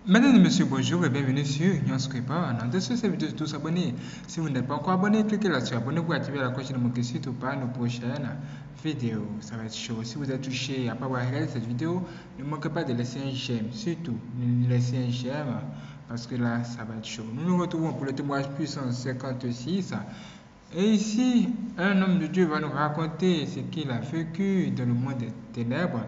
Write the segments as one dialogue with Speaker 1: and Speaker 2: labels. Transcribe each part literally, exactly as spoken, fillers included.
Speaker 1: Mesdames et messieurs, bonjour et bienvenue sur Newspaper. Dans de cette vidéo, tous abonnés. Si vous n'êtes pas encore abonné, cliquez là-dessus, abonnez-vous, activez la cloche de notification pour pas nos prochaines vidéos. Ça va être chaud. Si vous êtes touché après avoir regardé cette vidéo, ne manquez pas de laisser un j'aime. Surtout, ne laissez un j'aime parce que là, ça va être chaud. Nous nous retrouvons pour le témoignage puissant cinquante-six. Et ici, un homme de Dieu va nous raconter ce qu'il a vécu dans le monde des ténèbres.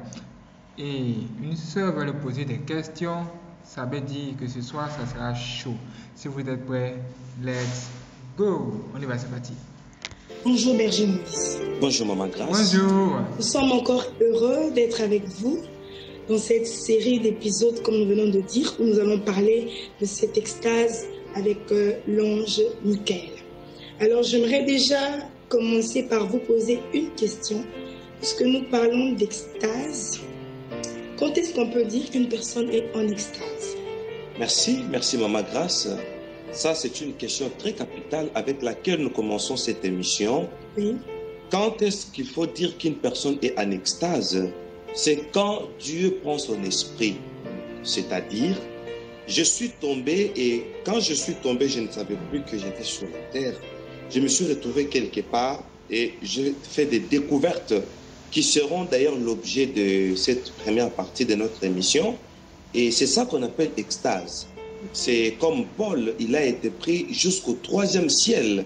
Speaker 1: Et une sœur va lui poser des questions. Ça veut dire que ce soir, ça sera chaud. Si vous êtes prêts, let's go. On y va, c'est parti.
Speaker 2: Bonjour Berger Maurice.
Speaker 3: Bonjour Maman Grâce.
Speaker 1: Bonjour.
Speaker 2: Nous sommes encore heureux d'être avec vous dans cette série d'épisodes, comme nous venons de dire, où nous allons parler de cette extase avec euh, l'ange Michael. Alors j'aimerais déjà commencer par vous poser une question. Puisque nous parlons d'extase, quand est-ce qu'on peut dire qu'une personne est en extase?
Speaker 3: Merci, merci Maman Grâce. Ça, c'est une question très capitale avec laquelle nous commençons cette émission.
Speaker 2: Oui.
Speaker 3: Quand est-ce qu'il faut dire qu'une personne est en extase? C'est quand Dieu prend son esprit. C'est-à-dire, je suis tombé et quand je suis tombé, je ne savais plus que j'étais sur la terre. Je me suis retrouvé quelque part et j'ai fait des découvertes qui seront d'ailleurs l'objet de cette première partie de notre émission. Et c'est ça qu'on appelle extase. C'est comme Paul, il a été pris jusqu'au troisième ciel.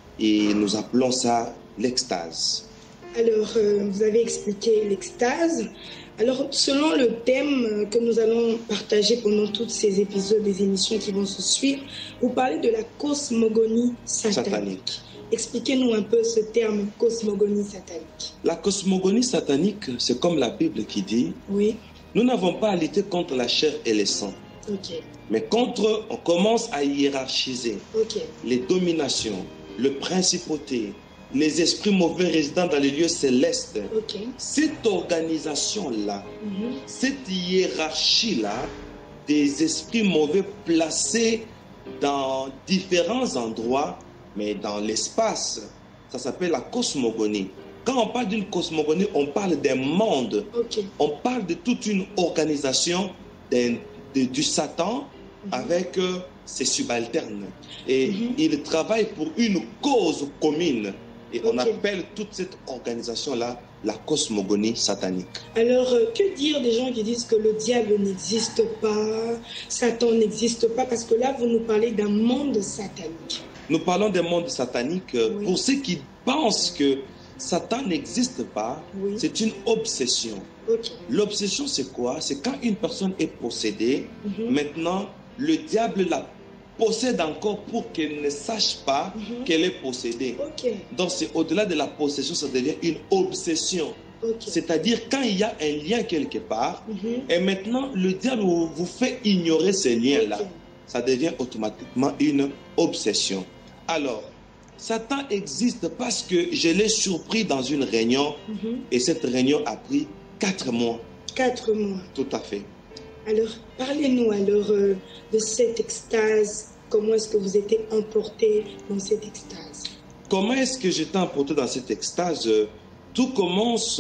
Speaker 3: Et nous appelons ça l'extase.
Speaker 2: Alors, euh, vous avez expliqué l'extase. Alors, selon le thème que nous allons partager pendant tous ces épisodes des émissions qui vont se suivre, vous parlez de la cosmogonie satanique.
Speaker 3: Satanique.
Speaker 2: Expliquez-nous un peu ce terme cosmogonie satanique.
Speaker 3: La cosmogonie satanique, c'est comme la Bible qui dit,
Speaker 2: Oui.
Speaker 3: nous n'avons pas à lutter contre la chair et le sang,
Speaker 2: Ok.
Speaker 3: mais contre, on commence à hiérarchiser
Speaker 2: Ok.
Speaker 3: les dominations, le principauté, les esprits mauvais résidant dans les lieux célestes.
Speaker 2: Ok.
Speaker 3: Cette organisation-là,
Speaker 2: Mhm.
Speaker 3: cette hiérarchie-là, des esprits mauvais placés dans différents endroits, mais dans l'espace, ça s'appelle la cosmogonie. Quand on parle d'une cosmogonie, on parle des mondes.
Speaker 2: Ok.
Speaker 3: On parle de toute une organisation d'un- de- du Satan
Speaker 2: Mhm.
Speaker 3: avec euh, ses subalternes. Et
Speaker 2: Mhm.
Speaker 3: il travaille pour une cause commune. Et on
Speaker 2: Ok.
Speaker 3: appelle toute cette organisation-là la cosmogonie satanique.
Speaker 2: Alors, euh, que dire des gens qui disent que le diable n'existe pas, Satan n'existe pas, parce que là, vous nous parlez d'un monde satanique.
Speaker 3: Nous parlons des mondes sataniques. euh,
Speaker 2: Oui.
Speaker 3: Pour ceux qui pensent que Satan n'existe pas,
Speaker 2: Oui.
Speaker 3: c'est une obsession.
Speaker 2: Ok.
Speaker 3: L'obsession, c'est quoi? C'est quand une personne est possédée,
Speaker 2: Mhm.
Speaker 3: maintenant, le diable la possède encore pour qu'elle ne sache pas
Speaker 2: Mhm.
Speaker 3: qu'elle est possédée.
Speaker 2: Ok.
Speaker 3: Donc, c'est au-delà de la possession, ça devient une obsession.
Speaker 2: Ok.
Speaker 3: C'est-à-dire quand il y a un lien quelque part,
Speaker 2: Mhm.
Speaker 3: et maintenant, le diable vous vous fait ignorer ces liens-là.
Speaker 2: Ok.
Speaker 3: Ça devient automatiquement une obsession. Alors, Satan existe parce que je l'ai surpris dans une réunion
Speaker 2: Mhm.
Speaker 3: et cette réunion a pris quatre mois.
Speaker 2: Quatre mois.
Speaker 3: Tout à fait.
Speaker 2: Alors, parlez-nous alors euh, de cette extase. Comment est-ce que vous étiez emporté dans cette extase?
Speaker 3: Comment est-ce que j'étais emporté dans cette extase? Tout commence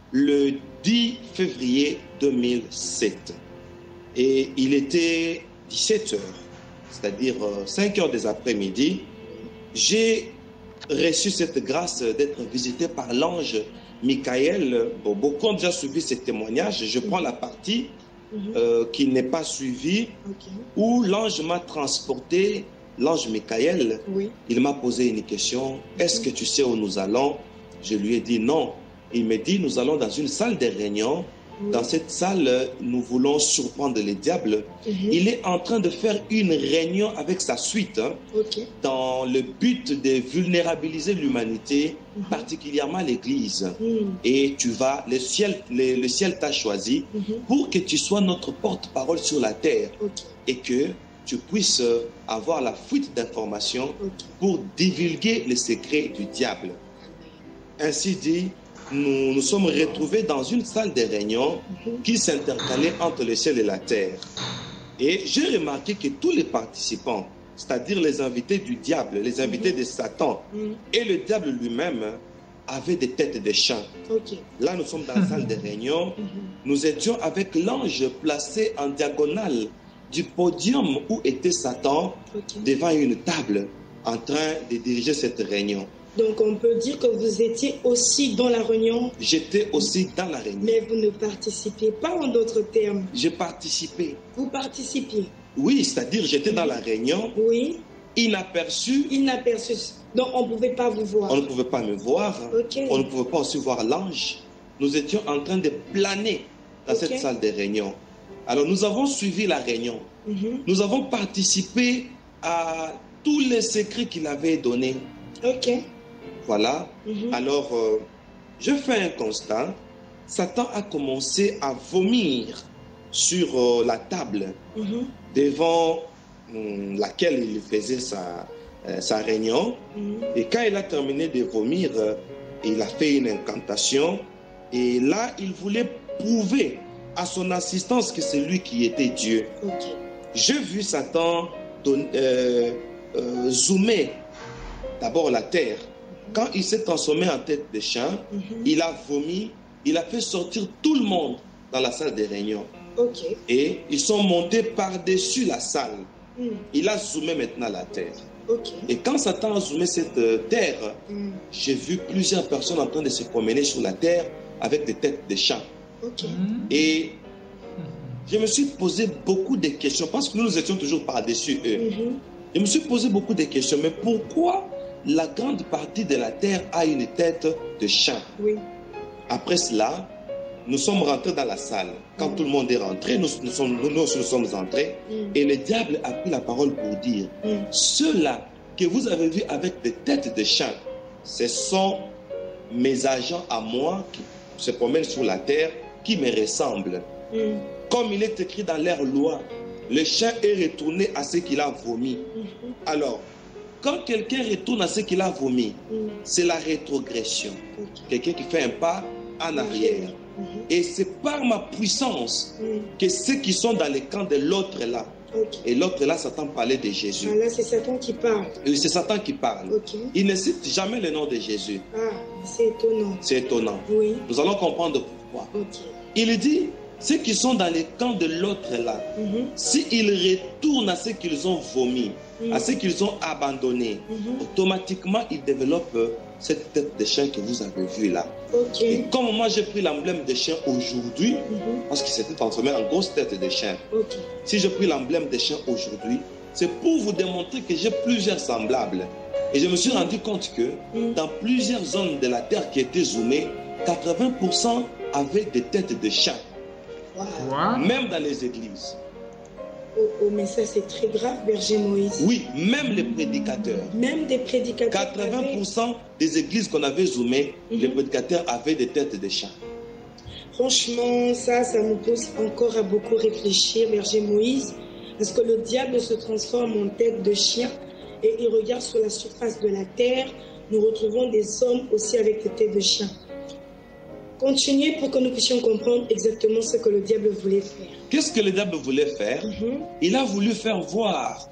Speaker 3: le dix février deux mille sept. Et il était dix-sept heures, c'est-à-dire cinq heures des après-midi. J'ai reçu cette grâce d'être visité par l'ange Michael. Bon, beaucoup ont déjà suivi ce témoignage. Je prends la partie
Speaker 2: Mhm.
Speaker 3: euh, qui n'est pas suivie,
Speaker 2: Ok.
Speaker 3: où l'ange m'a transporté, l'ange Michael.
Speaker 2: Oui.
Speaker 3: Il m'a posé une question. Est-ce que tu sais où nous allons? Je lui ai dit non. Il me dit, nous allons dans une salle de réunion.
Speaker 2: Oui.
Speaker 3: Dans cette salle, nous voulons surprendre les diables.
Speaker 2: Mhm.
Speaker 3: Il est en train de faire une réunion avec sa suite hein,
Speaker 2: Ok.
Speaker 3: dans le but de vulnérabiliser l'humanité,
Speaker 2: Mhm.
Speaker 3: particulièrement l'Église.
Speaker 2: Mhm.
Speaker 3: Et tu vas, le ciel, le, le ciel t'a choisi
Speaker 2: Mhm.
Speaker 3: pour que tu sois notre porte-parole sur la terre
Speaker 2: Ok.
Speaker 3: et que tu puisses avoir la fuite d'informations
Speaker 2: Ok.
Speaker 3: pour divulguer les secrets du diable. Ainsi dit, nous nous sommes retrouvés dans une salle de réunion
Speaker 2: Mhm.
Speaker 3: qui s'intercalait entre le ciel et la terre. Et j'ai remarqué que tous les participants, c'est-à-dire les invités du diable, les invités de Satan
Speaker 2: Mhm.
Speaker 3: et le diable lui-même, avaient des têtes de chants.
Speaker 2: Ok.
Speaker 3: Là, nous sommes dans la salle de réunion.
Speaker 2: Mhm.
Speaker 3: Nous étions avec l'ange placé en diagonale du podium où était Satan
Speaker 2: Okay.
Speaker 3: devant une table en train de diriger cette réunion.
Speaker 2: Donc on peut dire que vous étiez aussi dans la réunion,
Speaker 3: J'étais aussi dans la réunion.
Speaker 2: mais vous ne participiez pas en d'autres termes.
Speaker 3: J'ai participé.
Speaker 2: Vous participiez.
Speaker 3: Oui, c'est-à-dire j'étais dans la réunion,
Speaker 2: Oui,
Speaker 3: inaperçu.
Speaker 2: inaperçu. Donc on ne pouvait pas vous voir.
Speaker 3: On ne pouvait pas me voir.
Speaker 2: Ok.
Speaker 3: On ne pouvait pas aussi voir l'ange. Nous étions en train de planer dans
Speaker 2: Ok.
Speaker 3: cette salle de réunion. Alors nous avons suivi la réunion.
Speaker 2: Mhm.
Speaker 3: Nous avons participé à tous les secrets qu'il avait donnés.
Speaker 2: Ok.
Speaker 3: Voilà.
Speaker 2: Mhm.
Speaker 3: Alors, euh, je fais un constat. Satan a commencé à vomir sur euh, la table
Speaker 2: Mhm.
Speaker 3: devant hum, laquelle il faisait sa, euh, sa réunion.
Speaker 2: Mhm.
Speaker 3: Et quand il a terminé de vomir, euh, il a fait une incantation. Et là, il voulait prouver à son assistance que c'est lui qui était Dieu.
Speaker 2: Ok.
Speaker 3: J'ai vu Satan don- euh, euh, zoomer d'abord la terre. Quand il s'est transformé en tête de chien,
Speaker 2: Mhm.
Speaker 3: il a vomi, il a fait sortir tout le monde dans la salle de réunion.
Speaker 2: Ok.
Speaker 3: Et ils sont montés par-dessus la salle.
Speaker 2: Mhm.
Speaker 3: Il a zoomé maintenant la terre.
Speaker 2: Ok.
Speaker 3: Et quand Satan a zoomé cette euh, terre,
Speaker 2: Mhm.
Speaker 3: j'ai vu plusieurs personnes en train de se promener sur la terre avec des têtes de chats.
Speaker 2: Ok.
Speaker 3: Et je me suis posé beaucoup de questions parce que nous, nous étions toujours par-dessus eux.
Speaker 2: Mhm.
Speaker 3: Je me suis posé beaucoup de questions. Mais pourquoi la grande partie de la terre a une tête de chat?
Speaker 2: Oui.
Speaker 3: Après cela, nous sommes rentrés dans la salle. Quand
Speaker 2: Mm.
Speaker 3: tout le monde est rentré, nous, nous, sommes, nous, nous sommes entrés.
Speaker 2: Mm.
Speaker 3: Et le diable a pris la parole pour dire,
Speaker 2: Mm.
Speaker 3: ceux-là que vous avez vus avec des têtes de chat, ce sont mes agents à moi qui se promènent sur la terre, qui me ressemblent.
Speaker 2: Mm.
Speaker 3: Comme il est écrit dans leur loi, le chien est retourné à ce qu'il a vomi.
Speaker 2: Mhm.
Speaker 3: Alors, quand quelqu'un retourne à ce qu'il a vomi,
Speaker 2: Mm.
Speaker 3: c'est la rétrogression.
Speaker 2: Ok.
Speaker 3: Quelqu'un qui fait un pas en arrière.
Speaker 2: Mhm.
Speaker 3: Et c'est par ma puissance
Speaker 2: Mm.
Speaker 3: que ceux qui sont dans le camp de l'autre là,
Speaker 2: Ok.
Speaker 3: et l'autre là, Satan parlait de Jésus.
Speaker 2: Ah, là, c'est Satan qui parle.
Speaker 3: Et c'est Satan qui parle.
Speaker 2: Ok.
Speaker 3: Il ne cite jamais le nom de Jésus.
Speaker 2: Ah, c'est étonnant.
Speaker 3: C'est étonnant.
Speaker 2: Oui.
Speaker 3: Nous allons comprendre pourquoi.
Speaker 2: Ok.
Speaker 3: Il dit, ceux qui sont dans le camp de l'autre là,
Speaker 2: Mhm.
Speaker 3: s'ils retournent à ce qu'ils ont vomi,
Speaker 2: Mhm.
Speaker 3: à ce qu'ils ont abandonné,
Speaker 2: Mhm.
Speaker 3: automatiquement ils développent euh, cette tête de chien que vous avez vue là.
Speaker 2: Ok.
Speaker 3: Et comme moi j'ai pris l'emblème de chien aujourd'hui,
Speaker 2: Mhm.
Speaker 3: parce qu'il s'était transformé en grosse tête de chien,
Speaker 2: Ok.
Speaker 3: si j'ai pris l'emblème de chien aujourd'hui, c'est pour vous démontrer que j'ai plusieurs semblables. Et je me suis rendu compte que
Speaker 2: Mhm.
Speaker 3: dans plusieurs zones de la terre qui étaient zoomées, quatre-vingts pour cent avaient des têtes de chat,
Speaker 2: Wow.
Speaker 1: Quoi?
Speaker 3: même dans les églises.
Speaker 2: Oh, oh, mais ça, c'est très grave, Berger Moïse.
Speaker 3: Oui, même les prédicateurs.
Speaker 2: Même des prédicateurs.
Speaker 3: quatre-vingts pour
Speaker 2: avaient-
Speaker 3: cent des églises qu'on avait zoomées,
Speaker 2: Mhm.
Speaker 3: les prédicateurs avaient des têtes de chat.
Speaker 2: Franchement, ça, ça nous pousse encore à beaucoup réfléchir, Berger Moïse, parce que le diable se transforme en tête de chien et il regarde sur la surface de la terre. Nous retrouvons des hommes aussi avec des têtes de chien. Continuez pour que nous puissions comprendre exactement ce que le diable voulait faire.
Speaker 3: Qu'est-ce que le diable voulait faire?
Speaker 2: Mhm.
Speaker 3: Il a voulu faire voir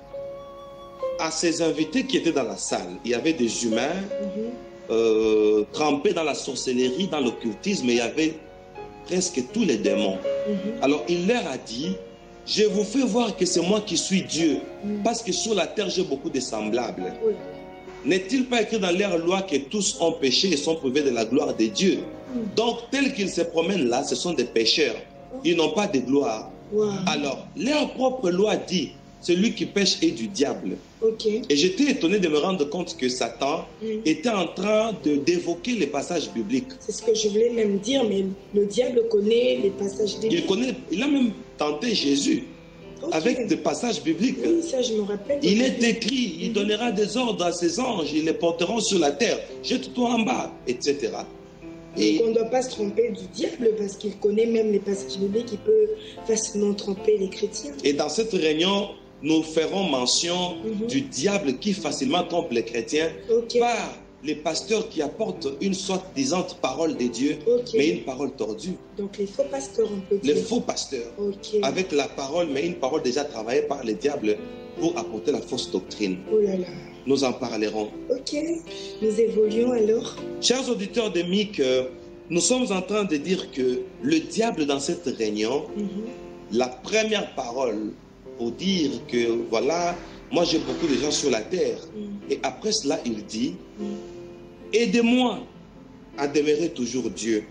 Speaker 3: à ses invités qui étaient dans la salle. Il y avait des humains
Speaker 2: Mhm.
Speaker 3: euh, trempés dans la sorcellerie, dans l'occultisme, et il y avait presque tous les démons.
Speaker 2: Mhm.
Speaker 3: Alors il leur a dit, je vous fais voir que c'est moi qui suis Dieu,
Speaker 2: Mhm.
Speaker 3: parce que sur la terre j'ai beaucoup de semblables.
Speaker 2: Oh là là.
Speaker 3: N'est-il pas écrit dans leur loi que tous ont péché et sont privés de la gloire de Dieu?
Speaker 2: Mhm.
Speaker 3: Donc tels qu'ils se promènent là, ce sont des pécheurs. Ils n'ont pas de gloire.
Speaker 2: Wow.
Speaker 3: Alors, leur propre loi dit, celui qui pêche est du diable.
Speaker 2: Ok.
Speaker 3: Et j'étais étonné de me rendre compte que Satan
Speaker 2: Mhm.
Speaker 3: était en train de d'évoquer les passages bibliques.
Speaker 2: C'est ce que je voulais même dire, mais le diable connaît les passages
Speaker 3: Il
Speaker 2: bibliques.
Speaker 3: connaît, il a même tenté Jésus
Speaker 2: Ok.
Speaker 3: avec des passages bibliques.
Speaker 2: Oui, ça, je me rappelle.
Speaker 3: Il est écrit, il donnera des ordres à ses anges, ils les porteront sur la terre, jette-toi en bas, et cetera. Et
Speaker 2: Donc on ne doit pas se tromper du diable parce qu'il connaît même les passages bibliques, il peut facilement tromper les chrétiens.
Speaker 3: Et dans cette réunion, nous ferons mention
Speaker 2: Mhm.
Speaker 3: du diable qui facilement trompe les chrétiens
Speaker 2: Ok.
Speaker 3: par les pasteurs qui apportent une soi-disant parole de Dieu,
Speaker 2: Ok.
Speaker 3: mais une parole tordue.
Speaker 2: Donc les faux pasteurs, on peut
Speaker 3: Les
Speaker 2: dire.
Speaker 3: faux pasteurs,
Speaker 2: Ok.
Speaker 3: avec la parole, mais une parole déjà travaillée par le diable pour apporter la fausse doctrine.
Speaker 2: Oh là là.
Speaker 3: Nous en parlerons.
Speaker 2: Ok. Nous évoluons alors.
Speaker 3: Chers auditeurs de M I C, euh, nous sommes en train de dire que le diable dans cette réunion,
Speaker 2: Mhm.
Speaker 3: la première parole pour dire que voilà, moi j'ai beaucoup de gens sur la terre.
Speaker 2: Mm.
Speaker 3: Et après cela, il dit,
Speaker 2: Mm.
Speaker 3: aidez-moi à demeurer toujours Dieu.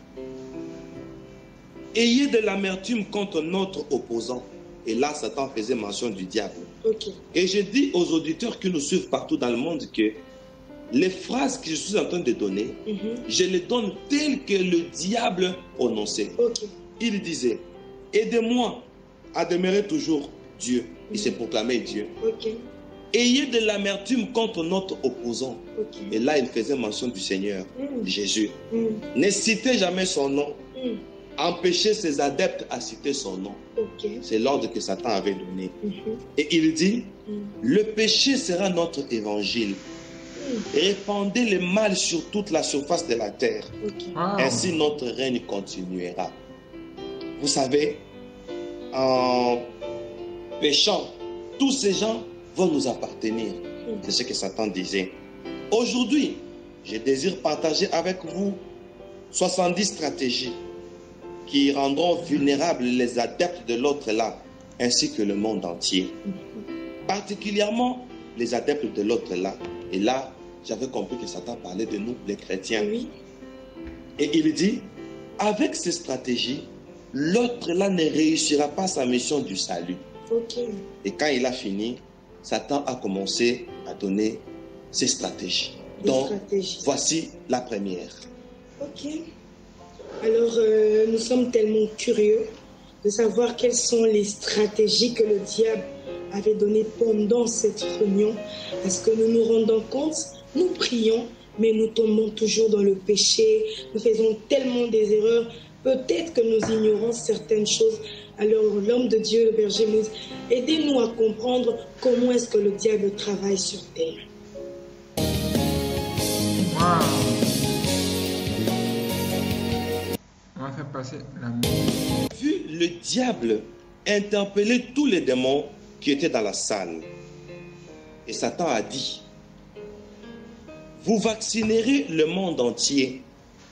Speaker 3: Ayez de l'amertume contre notre opposant. Et là, Satan faisait mention du diable.
Speaker 2: Ok.
Speaker 3: Et je dis aux auditeurs qui nous suivent partout dans le monde que les phrases que je suis en train de donner,
Speaker 2: Mhm.
Speaker 3: je les donne telles que le diable prononçait.
Speaker 2: Ok.
Speaker 3: Il disait, aidez-moi à demeurer toujours Dieu. Il s'est proclamé Dieu.
Speaker 2: Ok.
Speaker 3: Ayez de l'amertume contre notre opposant.
Speaker 2: Ok.
Speaker 3: Et là, il faisait mention du Seigneur,
Speaker 2: Mm.
Speaker 3: Jésus.
Speaker 2: Mm.
Speaker 3: Ne citez jamais son nom.
Speaker 2: Mm.
Speaker 3: Empêchez ses adeptes à citer son nom.
Speaker 2: Ok.
Speaker 3: C'est l'ordre que Satan avait donné.
Speaker 2: Mhm.
Speaker 3: Et il dit,
Speaker 2: Mm.
Speaker 3: le péché sera notre évangile. Répandez le mal sur toute la surface de la terre.
Speaker 2: Ok.
Speaker 1: Wow.
Speaker 3: Ainsi notre règne continuera. Vous savez, en péchant, tous ces gens vont nous appartenir. C'est ce que Satan disait. Aujourd'hui, je désire partager avec vous soixante-dix stratégies qui rendront vulnérables les adeptes de l'autre là, ainsi que le monde entier. Particulièrement les adeptes de l'autre là. Et là, j'avais compris que Satan parlait de nous, les chrétiens.
Speaker 2: Oui.
Speaker 3: Et il dit, avec ces stratégies, l'autre là ne réussira pas sa mission du salut.
Speaker 2: Ok.
Speaker 3: Et quand il a fini, Satan a commencé à donner ses stratégies.
Speaker 2: Des
Speaker 3: Donc,
Speaker 2: stratégies.
Speaker 3: voici la première.
Speaker 2: Ok. Alors, euh, nous sommes tellement curieux de savoir quelles sont les stratégies que le diable avait données pendant cette réunion. Parce que nous nous rendons compte, nous prions, mais nous tombons toujours dans le péché. Nous faisons tellement des erreurs. Peut-être que nous ignorons certaines choses. Alors, l'homme de Dieu, le berger Moïse, aidez-nous à comprendre comment est-ce que le diable travaille sur terre.
Speaker 1: Wow. On va faire passer la musique.
Speaker 3: Vu le diable interpeller tous les démons qui étaient dans la salle, et Satan a dit, vous vaccinerez le monde entier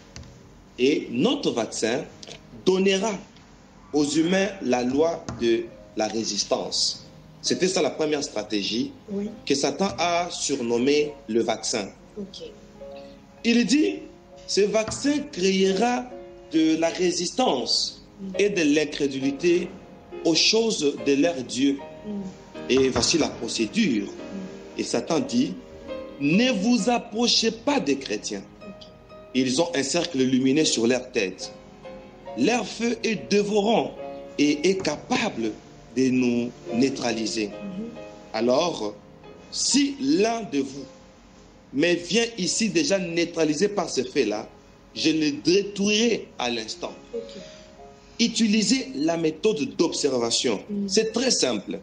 Speaker 3: et notre vaccin donnera aux humains la loi de la résistance. C'était ça la première stratégie
Speaker 2: Oui.
Speaker 3: que Satan a surnommée le vaccin.
Speaker 2: Ok.
Speaker 3: Il dit, ce vaccin créera de la résistance et de l'incrédulité aux choses de leur Dieu.
Speaker 2: Mm.
Speaker 3: Et voici la procédure. Et Satan dit, ne vous approchez pas des chrétiens. Ils ont un cercle lumineux sur leur tête. Leur feu est dévorant et est capable de nous neutraliser. Alors, si l'un de vous mais vient ici déjà neutralisé par ce fait-là, je le détruirai à l'instant.
Speaker 2: Ok.
Speaker 3: Utilisez la méthode d'observation.
Speaker 2: Mm.
Speaker 3: C'est très simple.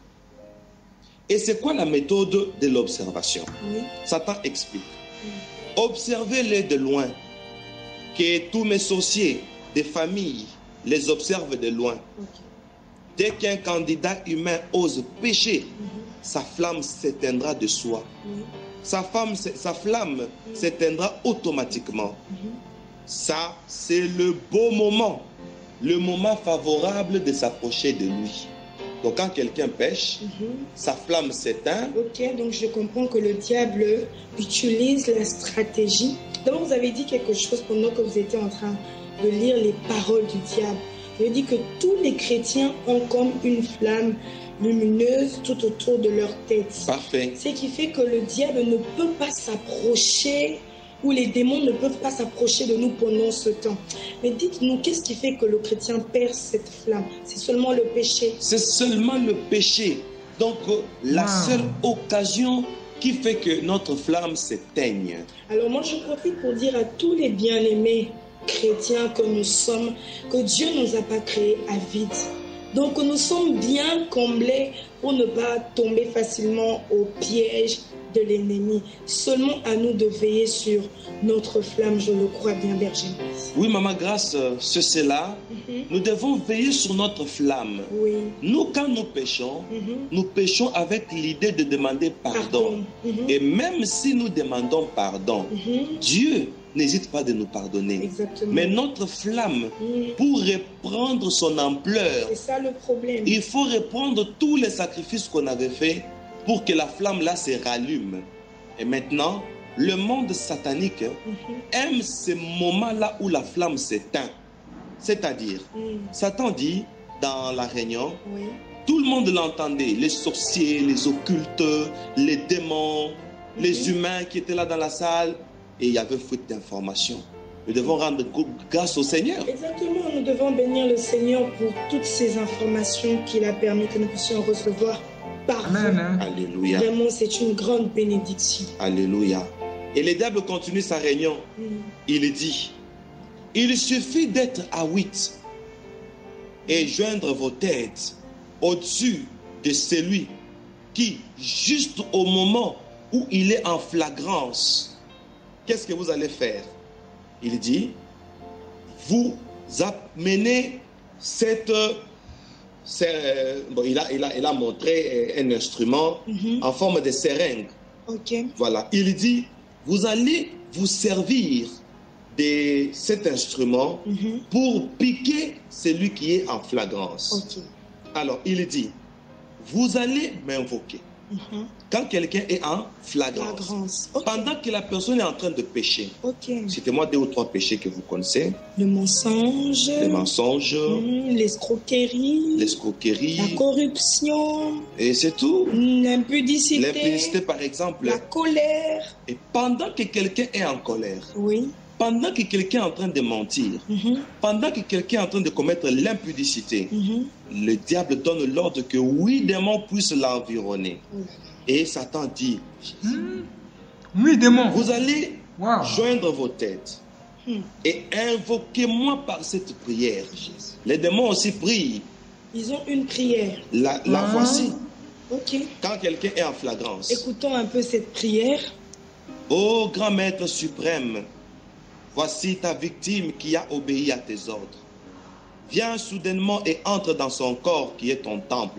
Speaker 3: Et c'est quoi la méthode de l'observation?
Speaker 2: Oui.
Speaker 3: Satan explique. Observez-les de loin, que tous mes sorciers des familles les observent de loin.
Speaker 2: Ok.
Speaker 3: Dès qu'un candidat humain ose pécher,
Speaker 2: Mhm.
Speaker 3: sa flamme s'éteindra de soi.
Speaker 2: Oui.
Speaker 3: Sa, femme, sa flamme s'éteindra automatiquement.
Speaker 2: Mhm.
Speaker 3: Ça, c'est le beau moment, le moment favorable de s'approcher de lui. Donc quand quelqu'un pêche,
Speaker 2: Mhm.
Speaker 3: sa flamme s'éteint.
Speaker 2: Ok, donc je comprends que le diable utilise la stratégie. D'abord, vous avez dit quelque chose pendant que vous étiez en train de lire les paroles du diable. Vous avez dit que tous les chrétiens ont comme une flamme lumineuse tout autour de leur tête.
Speaker 3: Parfait.
Speaker 2: Ce qui fait que le diable ne peut pas s'approcher, ou les démons ne peuvent pas s'approcher de nous pendant ce temps. Mais dites-nous, qu'est-ce qui fait que le chrétien perd cette flamme? C'est seulement le péché.
Speaker 3: C'est seulement le péché. Donc euh, la
Speaker 1: Wow.
Speaker 3: seule occasion qui fait que notre flamme s'éteigne.
Speaker 2: Alors moi, je profite pour dire à tous les bien-aimés chrétiens que nous sommes, que Dieu ne nous a pas créés à vide. Donc nous sommes bien comblés pour ne pas tomber facilement au piège de l'ennemi. Seulement à nous de veiller sur notre flamme, je le crois bien, Berger.
Speaker 3: Oui, Maman Grâce, euh, c'est cela.
Speaker 2: Mhm.
Speaker 3: Nous devons veiller sur notre flamme.
Speaker 2: Oui.
Speaker 3: Nous, quand nous péchons,
Speaker 2: Mhm.
Speaker 3: nous péchons avec l'idée de demander pardon.
Speaker 2: Pardon. Mhm.
Speaker 3: Et même si nous demandons pardon,
Speaker 2: Mhm.
Speaker 3: Dieu n'hésite pas de nous pardonner.
Speaker 2: Exactement.
Speaker 3: Mais notre flamme,
Speaker 2: Mm.
Speaker 3: pour reprendre son ampleur,
Speaker 2: C'est ça le problème.
Speaker 3: il faut reprendre tous les sacrifices qu'on avait faits pour que la flamme là se rallume. Et maintenant, le monde satanique
Speaker 2: Mhm.
Speaker 3: aime ces moments-là où la flamme s'éteint. C'est-à-dire,
Speaker 2: Mm.
Speaker 3: Satan dit dans la réunion,
Speaker 2: Oui.
Speaker 3: tout le monde l'entendait, les sorciers, les occultes, les démons, les
Speaker 2: Mhm.
Speaker 3: humains qui étaient là dans la salle, et il y avait fuite d'informations. Nous devons rendre grâce au Seigneur.
Speaker 2: Exactement, nous devons bénir le Seigneur pour toutes ces informations qu'il a permis que nous puissions recevoir par
Speaker 1: Amen.
Speaker 2: vous.
Speaker 1: Hein?
Speaker 3: Alléluia,
Speaker 2: Vraiment, c'est une grande bénédiction.
Speaker 3: alléluia. Et le diable continue sa réunion.
Speaker 2: Mm.
Speaker 3: Il dit, il suffit d'être à huit et joindre vos têtes au-dessus de celui qui, juste au moment où il est en flagrance, qu'est-ce que vous allez faire? Il dit, vous amenez cette... cette- bon, il, a, il, a, il a montré un instrument
Speaker 2: Mhm.
Speaker 3: en forme de seringue.
Speaker 2: Ok.
Speaker 3: Voilà, il dit, vous allez vous servir de cet instrument
Speaker 2: Mhm.
Speaker 3: pour piquer celui qui est en flagrance.
Speaker 2: Ok.
Speaker 3: Alors, il dit, vous allez m'invoquer
Speaker 2: Mhm.
Speaker 3: quand quelqu'un est en flagrance.
Speaker 2: Flagrance. Ok.
Speaker 3: Pendant que la personne est en train de pécher.
Speaker 2: Ok.
Speaker 3: Citez-moi deux ou trois péchés que vous connaissez.
Speaker 2: Le mensonge.
Speaker 3: Les mensonges,
Speaker 2: Mhm. L'escroquerie.
Speaker 3: l'escroquerie,
Speaker 2: La corruption.
Speaker 3: et c'est tout.
Speaker 2: L'impudicité.
Speaker 3: L'impudicité, par exemple.
Speaker 2: La colère.
Speaker 3: Et pendant que quelqu'un est en colère,
Speaker 2: Oui.
Speaker 3: pendant que quelqu'un est en train de mentir,
Speaker 2: Mhm.
Speaker 3: pendant que quelqu'un est en train de commettre l'impudicité,
Speaker 2: Mhm.
Speaker 3: le diable donne l'ordre que huit démons puissent l'environner.
Speaker 2: Oh là là.
Speaker 3: Et Satan dit,
Speaker 1: Hmm. Oui, démon.
Speaker 3: vous allez
Speaker 1: Wow.
Speaker 3: joindre vos têtes
Speaker 2: Hmm.
Speaker 3: et invoquez-moi par cette prière.
Speaker 2: Jésus.
Speaker 3: Les démons aussi prient.
Speaker 2: Ils ont une prière.
Speaker 3: La, la
Speaker 1: Ah.
Speaker 3: voici.
Speaker 2: Ok.
Speaker 3: Quand quelqu'un est en flagrance.
Speaker 2: Écoutons un peu cette prière.
Speaker 3: Ô grand maître suprême, voici ta victime qui a obéi à tes ordres. Viens soudainement et entre dans son corps qui est ton temple.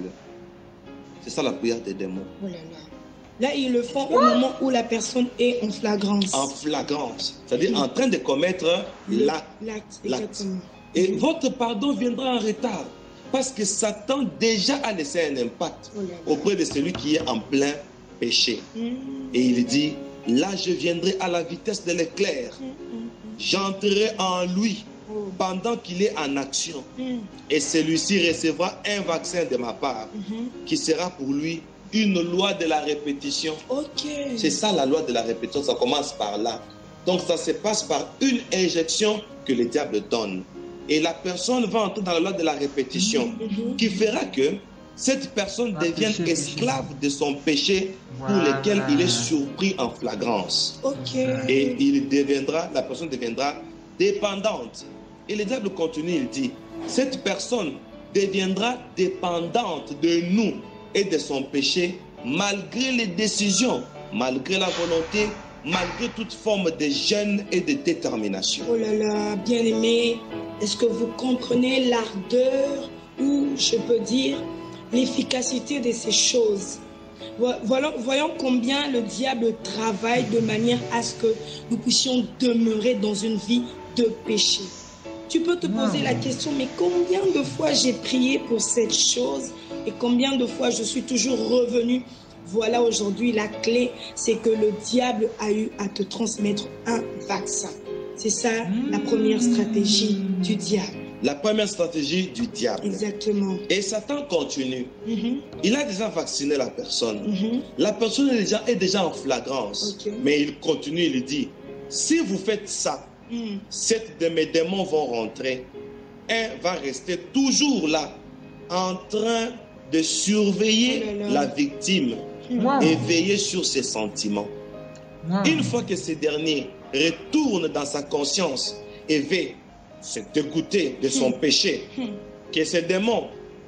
Speaker 3: C'est ça la prière des démons.
Speaker 2: Oh là là. Là, ils le font au moment où la personne est en flagrance.
Speaker 3: En flagrance, c'est-à-dire en train de commettre l'acte.
Speaker 2: L'acte,
Speaker 3: l'acte.
Speaker 2: exactement.
Speaker 3: Et votre pardon viendra en retard parce que Satan déjà a laissé un impact
Speaker 2: Oh là là.
Speaker 3: auprès de celui qui est en plein péché.
Speaker 2: Mm.
Speaker 3: Et il dit, là je viendrai à la vitesse de l'éclair,
Speaker 2: Mm, mm,
Speaker 3: j'entrerai en lui
Speaker 2: mm. Oh.
Speaker 3: pendant qu'il est en action.
Speaker 2: Mm.
Speaker 3: Et celui-ci recevra un vaccin de ma part
Speaker 2: Mhm.
Speaker 3: qui sera pour lui une loi de la répétition.
Speaker 2: Ok.
Speaker 3: C'est ça la loi de la répétition, ça commence par là. Donc ça se passe par une injection que le diable donne. Et la personne va entrer dans la loi de la répétition
Speaker 2: Mhm.
Speaker 3: qui fera que cette personne
Speaker 1: Ah,
Speaker 3: devienne
Speaker 1: péché,
Speaker 3: esclave de son péché pour
Speaker 1: Voilà.
Speaker 3: lequel il est surpris en flagrance.
Speaker 2: Ok.
Speaker 3: Et il deviendra, la personne deviendra dépendante. Et le diable continue, il dit, cette personne deviendra dépendante de nous et de son péché malgré les décisions, malgré la volonté, malgré toute forme de gêne et de détermination.
Speaker 2: Oh là là, bien-aimé, est-ce que vous comprenez l'ardeur ou, je peux dire, l'efficacité de ces choses? Voilà, voyons combien le diable travaille de manière à ce que nous puissions demeurer dans une vie de péché. Tu peux te poser la question, mais combien de fois j'ai prié pour cette chose et combien de fois je suis toujours revenu? Voilà, aujourd'hui, la clé, c'est que le diable a eu à te transmettre un vaccin. C'est ça la première stratégie du diable.
Speaker 3: La première stratégie du diable.
Speaker 2: Exactement.
Speaker 3: Et Satan continue.
Speaker 2: Mhm,
Speaker 3: Il a déjà vacciné la personne.
Speaker 2: mhm.
Speaker 3: La personne est déjà, est déjà en flagrance.
Speaker 2: Ok.
Speaker 3: Mais il continue, il dit, si vous faites ça,
Speaker 2: Mm.
Speaker 3: sept de mes démons vont rentrer. Un va rester toujours là, en train de surveiller
Speaker 2: Oh là là.
Speaker 3: la victime
Speaker 1: Wow.
Speaker 3: et veiller sur ses sentiments.
Speaker 1: Wow.
Speaker 3: Une fois que ce dernier retourne dans sa conscience et veut se dégoûter de son
Speaker 2: Hmm.
Speaker 3: péché,
Speaker 2: Hmm.
Speaker 3: que ce démon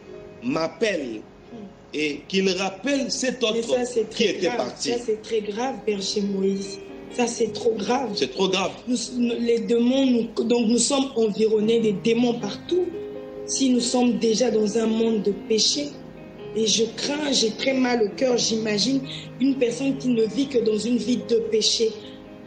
Speaker 3: m'appelle et qu'il rappelle cet
Speaker 2: Mais
Speaker 3: autre
Speaker 2: ça, c'est
Speaker 3: qui
Speaker 2: très
Speaker 3: était
Speaker 2: grave.
Speaker 3: parti.
Speaker 2: Ça, c'est très grave, berger Moïse. Ça, c'est trop grave.
Speaker 3: C'est trop grave.
Speaker 2: Nous, les démons, nous, donc nous sommes environnés des démons partout. Si nous sommes déjà dans un monde de péché, et je crains, j'ai très mal au cœur, j'imagine une personne qui ne vit que dans une vie de péché.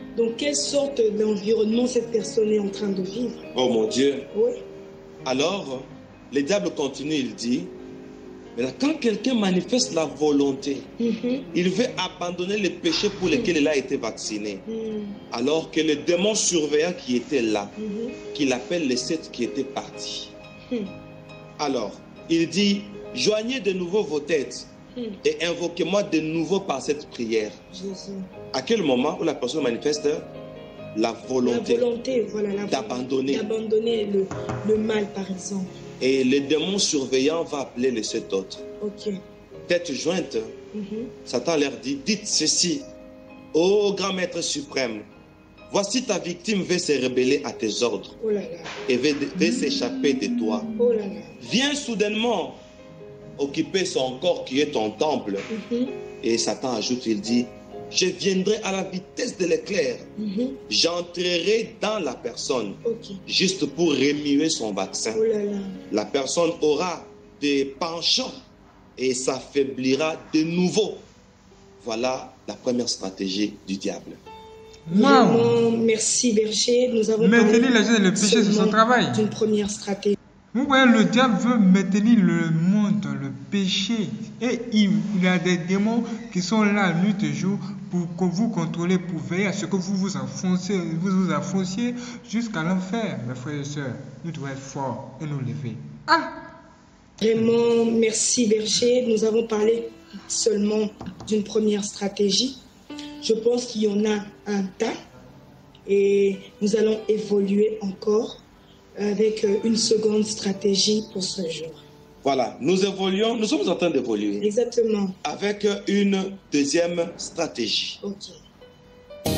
Speaker 2: Donc, quelle sorte d'environnement cette personne est en train de vivre?
Speaker 3: Oh mon Dieu.
Speaker 2: Oui.
Speaker 3: Alors, le diable continue, il dit, maintenant, quand quelqu'un manifeste la volonté,
Speaker 2: Mhm.
Speaker 3: il veut abandonner les péchés pour lesquels il a été vacciné.
Speaker 2: Mhm.
Speaker 3: Alors que le démon surveillant qui était là,
Speaker 2: Mhm.
Speaker 3: qu'il appelle les sept qui étaient partis.
Speaker 2: Mhm.
Speaker 3: Alors, il dit, joignez de nouveau vos têtes
Speaker 2: Mhm.
Speaker 3: et invoquez-moi de nouveau par cette prière.
Speaker 2: Jésus.
Speaker 3: À quel moment où la personne manifeste la volonté,
Speaker 2: La volonté, voilà, la
Speaker 3: d'abandonner.
Speaker 2: d'abandonner le, le mal, par exemple.
Speaker 3: et le démon surveillant va appeler les sept autres.
Speaker 2: Ok.
Speaker 3: Tête jointe,
Speaker 2: Mhm.
Speaker 3: Satan leur dit, dites ceci, ô grand maître suprême, voici ta victime veut se rebeller à tes ordres
Speaker 2: Oh là là.
Speaker 3: et veut, veut s'échapper de toi.
Speaker 2: Oh là là.
Speaker 3: Viens soudainement occuper son corps qui est ton temple.
Speaker 2: Mhm.
Speaker 3: Et Satan ajoute, il dit, je viendrai à la vitesse de l'éclair,
Speaker 2: Mhm.
Speaker 3: j'entrerai dans la personne,
Speaker 2: Ok.
Speaker 3: juste pour remuer son vaccin.
Speaker 2: Oh là là.
Speaker 3: La personne aura des penchants et s'affaiblira de nouveau. Voilà la première stratégie du diable.
Speaker 1: Wow.
Speaker 2: Vraiment, merci Berger. Nous avons
Speaker 1: Maintenir
Speaker 2: parlé
Speaker 1: les gens et le péché sur son
Speaker 2: seulement
Speaker 1: travail.
Speaker 2: d'une première stratégie.
Speaker 1: Vous voyez, le diable veut maintenir le monde dans le péché. Et il, il y a des démons qui sont là nuit et jour pour que vous contrôlez, pour veiller à ce que vous vous enfoncez, vous vous enfonciez jusqu'à l'enfer. Mes frères et sœurs, nous devons être forts et nous lever. Ah!
Speaker 2: Vraiment, merci Berger. Nous avons parlé seulement d'une première stratégie. Je pense qu'il y en a un tas et nous allons évoluer encore avec une seconde stratégie pour ce jour.
Speaker 3: Voilà, nous évoluons, nous sommes en train d'évoluer
Speaker 2: Exactement.
Speaker 3: avec une deuxième stratégie.
Speaker 2: Ok.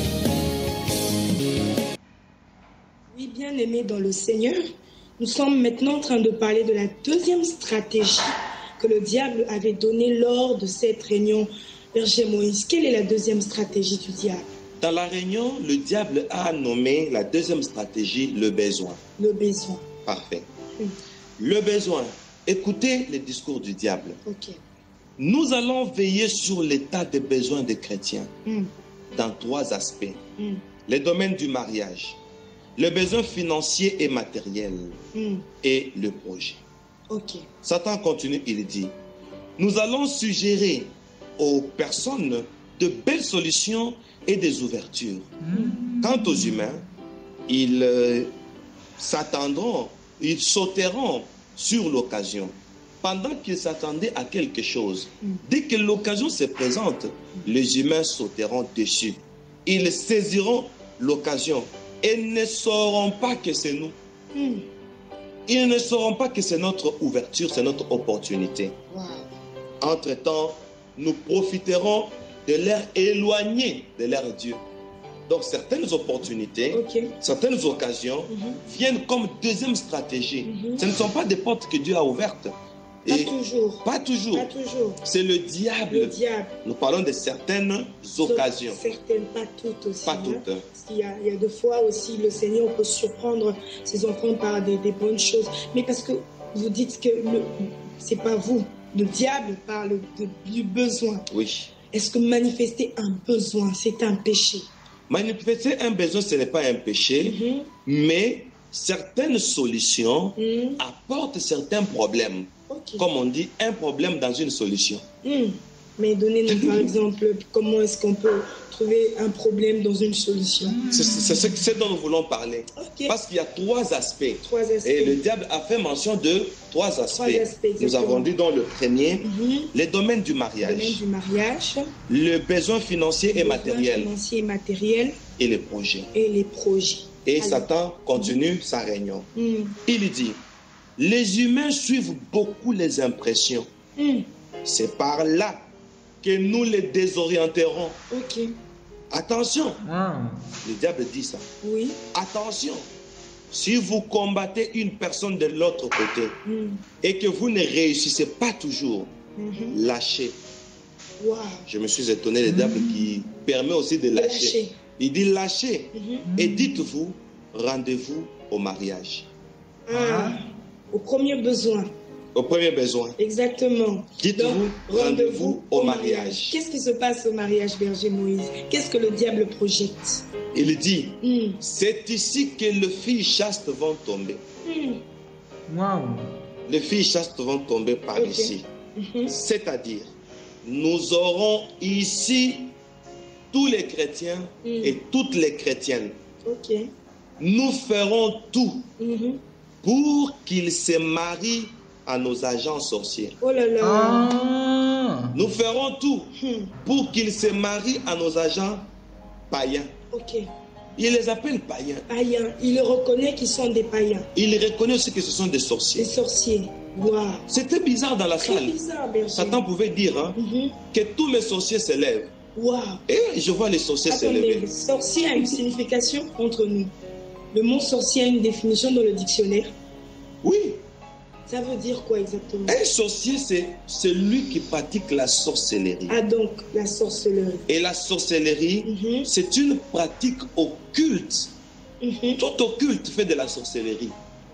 Speaker 2: Oui, bien aimés dans le Seigneur, nous sommes maintenant en train de parler de la deuxième stratégie que le diable avait donnée lors de cette réunion. Berger Moïse, quelle est la deuxième stratégie du diable?
Speaker 3: Dans la réunion, le diable a nommé la deuxième stratégie le besoin.
Speaker 2: Le besoin.
Speaker 3: Parfait.
Speaker 2: Mm.
Speaker 3: Le besoin. Écoutez le discours du diable.
Speaker 2: Ok.
Speaker 3: Nous allons veiller sur l'état des besoins des chrétiens
Speaker 2: Mm.
Speaker 3: dans trois aspects.
Speaker 2: Mm.
Speaker 3: Les domaines du mariage, le besoin financier et matériel
Speaker 2: Mm.
Speaker 3: et le projet.
Speaker 2: Ok.
Speaker 3: Satan continue, il dit, nous allons suggérer aux personnes de belles solutions et des ouvertures. Quant aux humains, ils euh, s'attendront, ils sauteront sur l'occasion. Pendant qu'ils s'attendaient à quelque chose, dès que l'occasion se présente, les humains sauteront dessus. Ils saisiront l'occasion et ne sauront pas que c'est nous.
Speaker 2: Mm.
Speaker 3: Ils ne sauront pas que c'est notre ouverture, c'est notre opportunité.
Speaker 2: Wow.
Speaker 3: Entre-temps, nous profiterons de l'air éloigné de l'air Dieu. Donc certaines opportunités,
Speaker 2: Ok.
Speaker 3: certaines occasions
Speaker 2: Mhm.
Speaker 3: viennent comme deuxième stratégie.
Speaker 2: Mhm.
Speaker 3: Ce ne sont pas des portes que Dieu a ouvertes.
Speaker 2: Pas
Speaker 3: Et
Speaker 2: toujours.
Speaker 3: pas toujours.
Speaker 2: Pas toujours.
Speaker 3: C'est le
Speaker 2: Le
Speaker 3: diable.
Speaker 2: diable.
Speaker 3: Nous parlons de certaines occasions.
Speaker 2: Certaines, pas toutes aussi.
Speaker 3: Pas
Speaker 2: hein.
Speaker 3: toutes.
Speaker 2: Parce qu'il y a, il y a deux fois aussi, le Seigneur peut surprendre ses enfants par des, des bonnes choses. Mais parce que vous dites que le, c'est pas vous. Le diable parle de- du besoin.
Speaker 3: Oui.
Speaker 2: Est-ce que manifester un besoin, c'est un péché?
Speaker 3: Manifester un besoin, ce n'est pas un péché,
Speaker 2: Mhm.
Speaker 3: mais certaines solutions
Speaker 2: Mhm.
Speaker 3: apportent certains problèmes.
Speaker 2: Ok.
Speaker 3: Comme on dit, un problème dans une solution.
Speaker 2: Mhm. Mais donnez-nous par exemple comment est-ce qu'on peut trouver un problème dans une solution.
Speaker 3: C'est c'est ce c'est dont nous voulons parler.
Speaker 2: Ok.
Speaker 3: Parce qu'il y a trois aspects.
Speaker 2: Trois aspects.
Speaker 3: Et le diable a fait mention de trois aspects.
Speaker 2: Trois aspects,
Speaker 3: Nous
Speaker 2: exactement.
Speaker 3: avons dit dans le premier,
Speaker 2: Mhm.
Speaker 3: les domaines du
Speaker 2: Le domaine
Speaker 3: mariage,
Speaker 2: du mariage,
Speaker 3: le besoin financier et
Speaker 2: besoin
Speaker 3: matériel
Speaker 2: financier et matériel
Speaker 3: et les projets.
Speaker 2: et les projets.
Speaker 3: Et
Speaker 2: Alors.
Speaker 3: Satan continue sa réunion.
Speaker 2: Mhm.
Speaker 3: Il dit, les humains suivent beaucoup les impressions.
Speaker 2: Mhm.
Speaker 3: C'est par là que nous les désorienterons.
Speaker 2: Ok.
Speaker 3: Attention,
Speaker 1: Wow.
Speaker 3: le diable dit ça.
Speaker 2: Oui.
Speaker 3: Attention, si vous combattez une personne de l'autre côté
Speaker 2: Mhm.
Speaker 3: et que vous ne réussissez pas toujours,
Speaker 2: Mhm.
Speaker 3: lâchez.
Speaker 2: Wow.
Speaker 3: Je me suis étonné, le diable qui permet aussi de lâcher.
Speaker 2: Lâcher.
Speaker 3: Il dit lâchez
Speaker 2: Mhm.
Speaker 3: et dites-vous, rendez-vous au mariage.
Speaker 2: Ah. Au premier besoin.
Speaker 3: Au premier besoin.
Speaker 2: Exactement.
Speaker 3: Dites-vous, rendez-vous au mariage.
Speaker 2: Qu'est-ce qui se passe au mariage, berger Moïse? Qu'est-ce que le diable projette?
Speaker 3: Il dit,
Speaker 2: mm.
Speaker 3: c'est ici que les filles chastes vont tomber.
Speaker 2: mm.
Speaker 1: Waouh.
Speaker 3: Les filles chastes vont tomber par
Speaker 2: Okay.
Speaker 3: ici.
Speaker 2: Mm-hmm.
Speaker 3: C'est-à-dire, nous aurons ici tous les chrétiens
Speaker 2: mm.
Speaker 3: et toutes les chrétiennes.
Speaker 2: Ok.
Speaker 3: Nous ferons tout
Speaker 2: mm-hmm.
Speaker 3: pour qu'ils se marient à nos agents sorciers.
Speaker 2: Oh là là.
Speaker 1: Ah.
Speaker 3: Nous ferons tout
Speaker 2: Hmm.
Speaker 3: pour qu'ils se marient à nos agents païens.
Speaker 2: Ok.
Speaker 3: Il les appelle païens.
Speaker 2: Païens. Il reconnaît qu'ils sont des païens.
Speaker 3: Il reconnaît aussi que ce sont des
Speaker 2: Des
Speaker 3: sorciers.
Speaker 2: sorciers. Waouh.
Speaker 3: C'était bizarre dans la
Speaker 2: Très
Speaker 3: salle.
Speaker 2: bizarre, berger.
Speaker 3: Satan pouvait dire hein,
Speaker 2: Mhm.
Speaker 3: que tous les sorciers se lèvent.
Speaker 2: Waouh.
Speaker 3: Et je vois les sorciers se lever.
Speaker 2: Attendez, sorcier a une signification entre nous. Le mot sorcier a une définition dans le dictionnaire.
Speaker 3: Oui,
Speaker 2: Ça veut dire quoi exactement?
Speaker 3: un sorcier, c'est celui qui pratique la sorcellerie.
Speaker 2: Ah donc, la sorcellerie.
Speaker 3: Et la sorcellerie,
Speaker 2: Mhm.
Speaker 3: c'est une pratique occulte.
Speaker 2: Mhm.
Speaker 3: Tout occulte fait de la sorcellerie.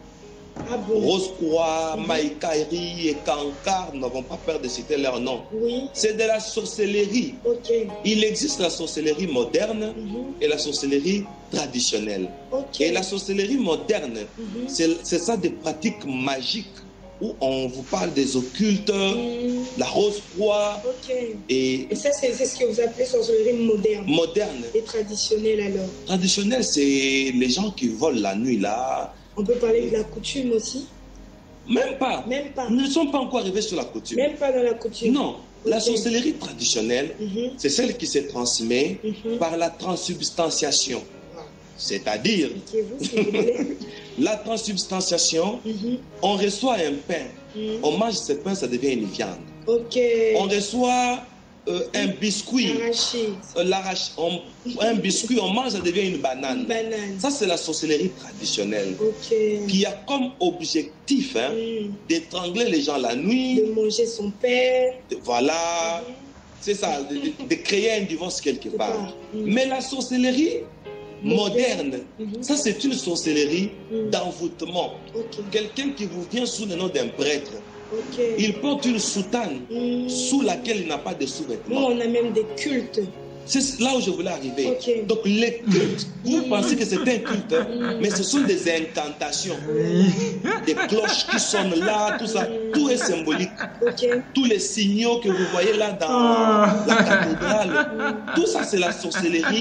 Speaker 2: Ah bon?
Speaker 3: Rose-Croix,
Speaker 2: Mhm.
Speaker 3: Maïkaïri et Kankar n'avons pas peur de citer leur nom.
Speaker 2: Oui.
Speaker 3: C'est de la sorcellerie.
Speaker 2: Ok.
Speaker 3: Il existe la sorcellerie moderne
Speaker 2: Mhm.
Speaker 3: et la sorcellerie traditionnelle.
Speaker 2: Ok.
Speaker 3: Et la sorcellerie moderne,
Speaker 2: Mhm.
Speaker 3: c'est c'est ça des pratiques magiques où on vous parle des occultes,
Speaker 2: Mhm.
Speaker 3: la rose-croix
Speaker 2: Ok.
Speaker 3: et
Speaker 2: Et ça, c'est c'est ce que vous appelez sorcellerie moderne.
Speaker 3: moderne.
Speaker 2: Et traditionnelle alors.
Speaker 3: Traditionnelle, c'est les gens qui volent la nuit là.
Speaker 2: On peut parler de la coutume aussi?
Speaker 3: Même pas.
Speaker 2: Même pas.
Speaker 3: Nous ne sommes pas encore arrivés sur la coutume.
Speaker 2: Même pas dans la coutume.
Speaker 3: Non. La
Speaker 2: Ok.
Speaker 3: sorcellerie traditionnelle,
Speaker 2: Mhm.
Speaker 3: c'est celle qui se transmet
Speaker 2: Mhm.
Speaker 3: par la transsubstantiation. C'est-à-dire,
Speaker 2: Expliquez-vous, s'il vous plaît.
Speaker 3: la transsubstantiation,
Speaker 2: Mhm.
Speaker 3: on reçoit un pain.
Speaker 2: Mhm.
Speaker 3: On mange ce pain, ça devient une viande.
Speaker 2: Ok.
Speaker 3: On reçoit euh, un biscuit.
Speaker 2: Arraché.
Speaker 3: Euh, l'arrache- on- un biscuit, on mange, ça devient une banane.
Speaker 2: Une banane.
Speaker 3: Ça, c'est la sorcellerie traditionnelle
Speaker 2: Ok.
Speaker 3: qui a comme objectif hein,
Speaker 2: Mhm.
Speaker 3: d'étrangler les gens la nuit.
Speaker 2: De manger son père.
Speaker 3: de- Voilà, c'est ça, de, de- de créer un divorce quelque part.
Speaker 2: part. Mhm.
Speaker 3: Mais la sorcellerie moderne,
Speaker 2: Mhm.
Speaker 3: ça, c'est une sorcellerie
Speaker 2: Mhm.
Speaker 3: d'envoûtement.
Speaker 2: Ok.
Speaker 3: Quelqu'un qui vous vient sous le nom d'un prêtre,
Speaker 2: Ok.
Speaker 3: il porte une soutane
Speaker 2: Mhm.
Speaker 3: sous laquelle il n'a pas de
Speaker 2: Nous,
Speaker 3: sous-vêtements.
Speaker 2: on a même des cultes.
Speaker 3: C'est là où je voulais arriver.
Speaker 2: Ok.
Speaker 3: Donc les cultes, vous pensez que c'est un culte, hein, mais ce sont des incantations,
Speaker 1: Oui.
Speaker 3: des cloches qui sonnent là, tout ça, tout est symbolique.
Speaker 2: Ok.
Speaker 3: Tous les signaux que vous voyez là dans
Speaker 1: Ah.
Speaker 3: la cathédrale, tout ça c'est la sorcellerie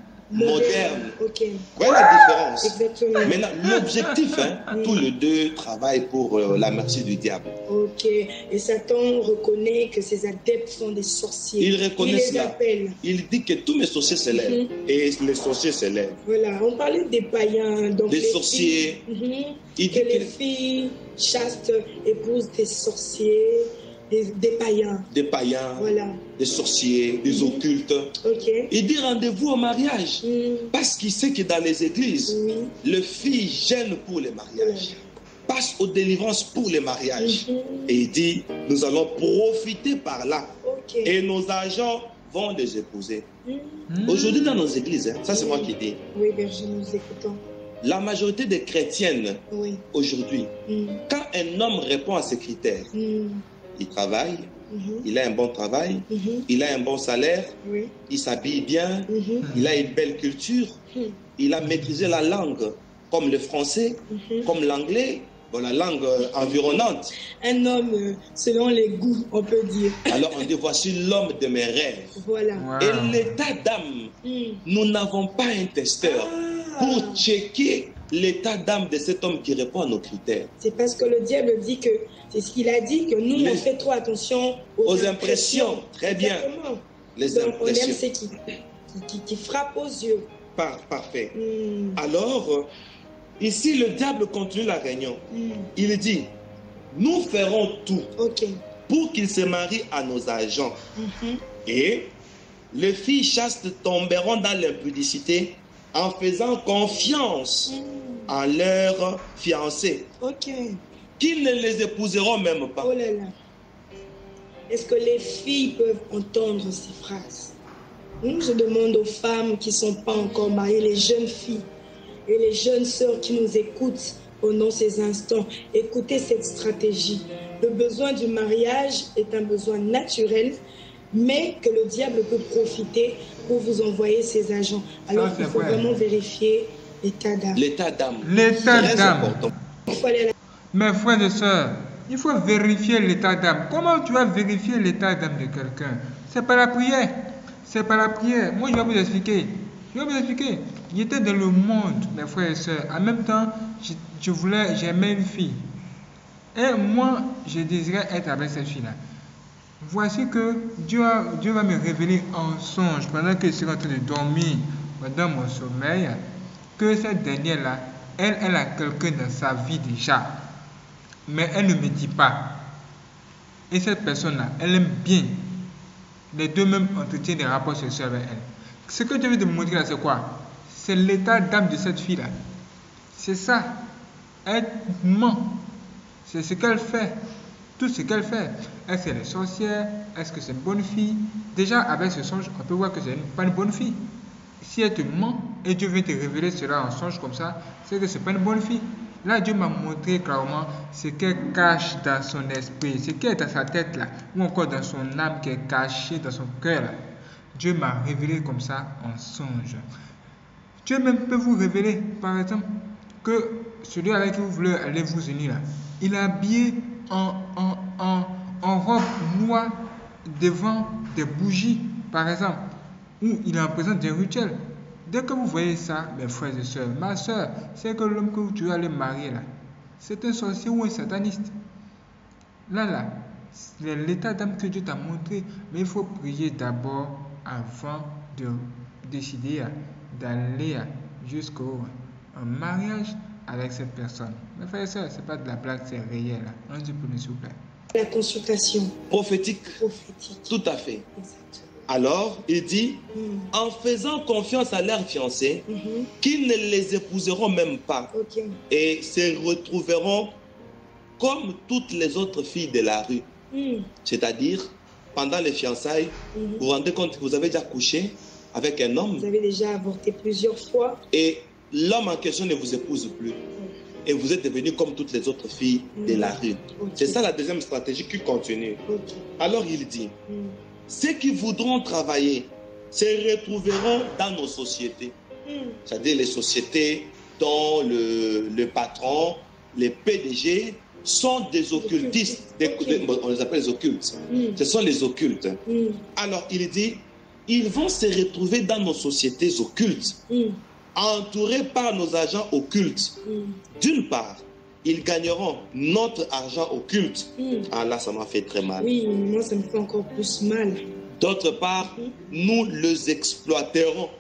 Speaker 3: moderne.
Speaker 2: Ok.
Speaker 3: Vous voyez la différence?
Speaker 2: Exactement.
Speaker 3: Maintenant, l'objectif, hein, tous les deux travaillent pour euh, la merci du diable.
Speaker 2: Ok. Et Satan reconnaît que ses adeptes sont des sorciers.
Speaker 3: Il reconnaît
Speaker 2: Il les
Speaker 3: cela.
Speaker 2: appelle.
Speaker 3: Il dit que tous mes sorciers se lèvent
Speaker 2: Mhm.
Speaker 3: et les sorciers se lèvent.
Speaker 2: Voilà. On parlait des païens. Donc
Speaker 3: Des
Speaker 2: les
Speaker 3: sorciers.
Speaker 2: filles- Mhm.
Speaker 3: Il
Speaker 2: Que
Speaker 3: dit
Speaker 2: les
Speaker 3: que
Speaker 2: filles chastes épousent des sorciers, des, des païens.
Speaker 3: des païens,
Speaker 2: Voilà.
Speaker 3: des sorciers, des
Speaker 2: Mhm.
Speaker 3: occultes.
Speaker 2: Ok.
Speaker 3: Il dit rendez-vous au mariage.
Speaker 2: Mhm.
Speaker 3: Parce qu'il sait que dans les églises,
Speaker 2: Oui.
Speaker 3: les filles gênent pour les mariages, passent aux délivrances pour les mariages.
Speaker 2: Mhm.
Speaker 3: Et il dit, nous allons profiter par là.
Speaker 2: Ok.
Speaker 3: Et nos agents vont les épouser.
Speaker 2: Mhm.
Speaker 3: Aujourd'hui, dans nos églises, hein, ça c'est moi qui dis,
Speaker 2: Oui, Berger, nous écoutons.
Speaker 3: la majorité des chrétiennes
Speaker 2: Oui.
Speaker 3: aujourd'hui,
Speaker 2: Mhm.
Speaker 3: quand un homme répond à ces critères,
Speaker 2: Mhm.
Speaker 3: il travaille,
Speaker 2: Mhm.
Speaker 3: il a un bon travail,
Speaker 2: Mhm.
Speaker 3: il a un bon salaire,
Speaker 2: Oui.
Speaker 3: il s'habille bien,
Speaker 2: Mhm.
Speaker 3: il a une belle culture,
Speaker 2: Mhm.
Speaker 3: il a maîtrisé la langue, comme le français,
Speaker 2: Mhm.
Speaker 3: comme l'anglais, bon, la langue euh, environnante.
Speaker 2: Un homme euh, selon les goûts, on peut dire.
Speaker 3: Alors on dit, voici l'homme de mes rêves.
Speaker 2: Voilà.
Speaker 1: Wow.
Speaker 3: Et l'état d'âme,
Speaker 2: Mhm.
Speaker 3: nous n'avons pas un testeur
Speaker 2: Ah.
Speaker 3: pour checker l'état d'âme de cet homme qui répond à nos critères.
Speaker 2: C'est parce que le diable dit que, c'est ce qu'il a dit, que nous,
Speaker 3: Les-
Speaker 2: on fait trop attention aux,
Speaker 3: Aux impressions. Très bien.
Speaker 2: Exactement.
Speaker 3: Les
Speaker 2: Donc, on aime
Speaker 3: impressions.
Speaker 2: ce qui, qui, qui, qui frappe aux yeux.
Speaker 3: Par- parfait.
Speaker 2: Mhm.
Speaker 3: Alors, euh, ici, le diable continue la réunion.
Speaker 2: Mhm.
Speaker 3: Il dit, nous ferons tout
Speaker 2: Ok.
Speaker 3: pour qu'il se marie à nos agents.
Speaker 2: Mhm.
Speaker 3: Et les filles chastes tomberont dans l'impudicité en faisant confiance
Speaker 2: Mhm.
Speaker 3: en leurs fiancés,
Speaker 2: Ok.
Speaker 3: qu'ils ne les épouseront même pas.
Speaker 2: Oh là là. Est-ce que les filles peuvent entendre ces phrases? Hmm, Je demande aux femmes qui ne sont pas encore mariées, les jeunes filles et les jeunes sœurs qui nous écoutent pendant ces instants, écoutez cette stratégie. le besoin du mariage est un besoin naturel, mais que le diable peut profiter pour vous envoyer ses agents. Alors il faut vraiment vérifier l'état d'âme.
Speaker 3: L'état d'âme.
Speaker 1: L'état d'âme.
Speaker 2: Il faut aller à la...
Speaker 1: Mes frères et sœurs, il faut vérifier l'état d'âme. Comment tu vas vérifier l'état d'âme de quelqu'un? C'est pas la prière. C'est pas la prière. Moi, je vais vous expliquer. Je vais vous expliquer. J'étais dans le monde, mes frères et sœurs. En même temps, je, je voulais, j'aimais une fille. Et moi, je désirais être avec cette fille-là. Voici que Dieu, a, Dieu va me révéler en songe, pendant que je suis en train de dormir, dans mon sommeil, que cette dernière-là, elle, elle a quelqu'un dans sa vie déjà. Mais elle ne me dit pas. Et cette personne-là, elle aime bien. Les deux même entretiennent des rapports sexuels avec elle. Ce que Dieu veut te montrer là, c'est quoi? C'est l'état d'âme de cette fille-là. C'est ça. Elle ment. C'est ce qu'elle fait. Tout ce qu'elle fait. Est-ce qu'elle est sorcière? Est-ce que c'est une bonne fille? Déjà, avec ce songe, on peut voir que ce n'est pas une bonne fille. Si elle te ment et Dieu veut te révéler cela en songe comme ça, c'est que ce n'est pas une bonne fille. Là, Dieu m'a montré clairement ce qu'elle cache dans son esprit, ce qui est dans sa tête là, ou encore dans son âme qui est caché dans son cœur là. Dieu m'a révélé comme ça en songe. Dieu même peut vous révéler, par exemple, que celui avec qui vous voulez aller vous unir là, il est habillé en, en, en, en robe noire devant des bougies, par exemple, ou il est en présence d'un rituel. Dès que vous voyez ça, mes frères et sœurs, ma soeur, c'est que l'homme que tu vas aller marier là, c'est un sorcier ou un sataniste. Là, là, c'est l'état d'âme que Dieu t'a montré. Mais il faut prier d'abord avant de décider d'aller jusqu'au mariage avec cette personne. Mes frères et sœurs, ce n'est pas de la blague, c'est réel. On dit pour nous, s'il vous plaît.
Speaker 2: La consultation.
Speaker 3: Prophétique.
Speaker 2: Prophétique.
Speaker 3: Tout à fait.
Speaker 2: Exactement.
Speaker 3: Alors, il dit, mm. en faisant confiance à leurs fiancés, mm-hmm. qu'ils ne les épouseront même pas
Speaker 2: okay.
Speaker 3: et se retrouveront comme toutes les autres filles de la rue. Mm. C'est-à-dire, pendant les fiançailles, mm-hmm. vous vous rendez compte que vous avez déjà couché avec un homme.
Speaker 2: Vous avez déjà avorté plusieurs fois.
Speaker 3: Et l'homme en question ne vous épouse plus. Mm. Et vous êtes devenu comme toutes les autres filles mm. de la rue. Okay. C'est ça la deuxième stratégie qui continue.
Speaker 2: Okay.
Speaker 3: Alors, il dit... Mm. Ceux qui voudront travailler se retrouveront dans nos sociétés. Mm. C'est-à-dire les sociétés dont le, le patron, les P D G sont des occultistes. Des, okay. des, on les appelle les occultes. Mm. Ce sont les occultes. Mm. Alors il dit, ils vont se retrouver dans nos sociétés occultes, mm. entourés par nos agents occultes. Mm. D'une part, ils gagneront notre argent occulte. Mm. Ah là, ça m'a fait très mal.
Speaker 2: Oui, moi, ça me fait encore plus mal.
Speaker 3: D'autre part, mm. nous les exploiterons.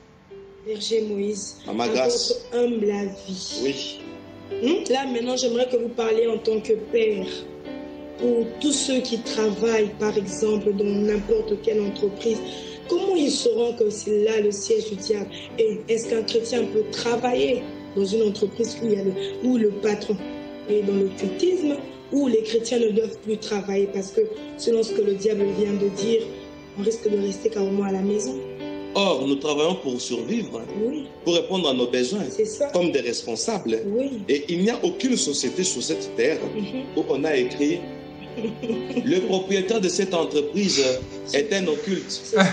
Speaker 2: Berger Moïse,
Speaker 3: à ma grâce,
Speaker 2: votre humble avis.
Speaker 3: Oui.
Speaker 2: Mm. Là, maintenant, j'aimerais que vous parliez en tant que père. Pour tous ceux qui travaillent, par exemple, dans n'importe quelle entreprise, comment ils sauront que c'est là le siège du diable? Et est-ce qu'un chrétien peut travailler dans une entreprise où, il y a le, où le patron est dans l'occultisme, où les chrétiens ne doivent plus travailler parce que selon ce que le diable vient de dire, on risque de rester carrément à la maison.
Speaker 3: Or, nous travaillons pour survivre,
Speaker 2: oui.
Speaker 3: pour répondre à nos besoins,
Speaker 2: ça.
Speaker 3: Comme des responsables.
Speaker 2: Oui.
Speaker 3: Et il n'y a aucune société sur cette terre mm-hmm. où on a écrit le propriétaire de cette entreprise est un occulte.
Speaker 2: Ça,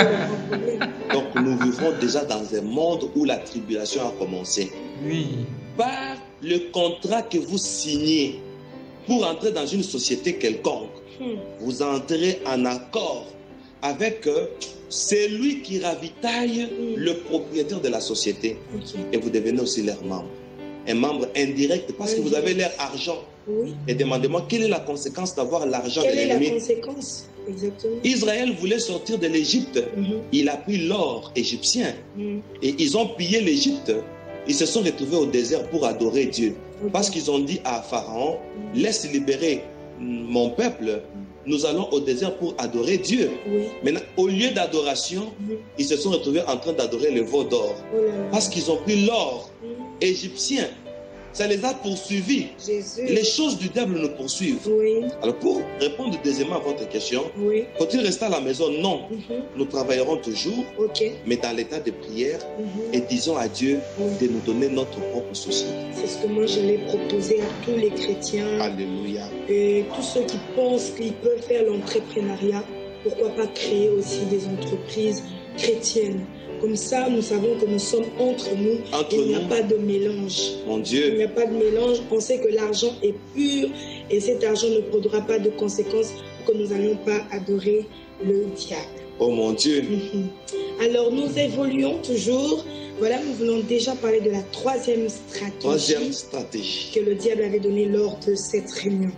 Speaker 3: donc nous vivons déjà dans un monde où la tribulation a commencé.
Speaker 1: Oui.
Speaker 3: Par le contrat que vous signez pour entrer dans une société quelconque, hmm. vous entrez en accord avec celui qui ravitaille hmm. le propriétaire de la société. Okay. Et vous devenez aussi leur membre. Un membre indirect parce que vous avez leur argent.
Speaker 2: Oui.
Speaker 3: Et demandez-moi quelle est la conséquence d'avoir l'argent de l'ennemi.
Speaker 2: Quelle est la conséquence? Exactement.
Speaker 3: Israël voulait sortir de l'Égypte. Mm-hmm. Il a pris l'or égyptien. Mm-hmm. Et ils ont pillé l'Égypte. Ils se sont retrouvés au désert pour adorer Dieu. Okay. Parce qu'ils ont dit à Pharaon, mm-hmm. laisse libérer mon peuple. Mm-hmm. Nous allons au désert pour adorer Dieu.
Speaker 2: Oui.
Speaker 3: Maintenant, au lieu d'adoration, mm-hmm. ils se sont retrouvés en train d'adorer le veau d'or.
Speaker 2: Oh là là.
Speaker 3: Parce qu'ils ont pris l'or mm-hmm. égyptien. ça les a poursuivis.
Speaker 2: Jésus.
Speaker 3: Les choses du diable nous poursuivent.
Speaker 2: Oui.
Speaker 3: Alors pour répondre deuxièmement à votre question,
Speaker 2: Oui.
Speaker 3: faut-il rester à la maison? Non.
Speaker 2: Mhm.
Speaker 3: Nous travaillerons toujours,
Speaker 2: Ok.
Speaker 3: mais dans l'état de prière,
Speaker 2: Mhm.
Speaker 3: et disons à Dieu
Speaker 2: Oui.
Speaker 3: de nous donner notre propre société.
Speaker 2: C'est ce que moi je l'ai proposé à tous les chrétiens
Speaker 3: Alléluia.
Speaker 2: et tous ceux qui pensent qu'ils peuvent faire l'entrepreneuriat. Pourquoi pas créer aussi des entreprises chrétiennes? Comme ça, nous savons que nous sommes entre nous.
Speaker 3: Entre
Speaker 2: Il n'y a
Speaker 3: nous.
Speaker 2: pas de mélange.
Speaker 3: Mon
Speaker 2: Il
Speaker 3: Dieu,
Speaker 2: n'y a pas de mélange. On sait que l'argent est pur et cet argent ne produira pas de conséquences pour que nous n'allions pas adorer le diable.
Speaker 3: oh mon Dieu,
Speaker 2: Mhm. Alors, nous évoluons toujours. Voilà, nous voulons déjà parler de la troisième stratégie
Speaker 3: troisième stratégie.
Speaker 2: que le diable avait donnée lors de cette réunion.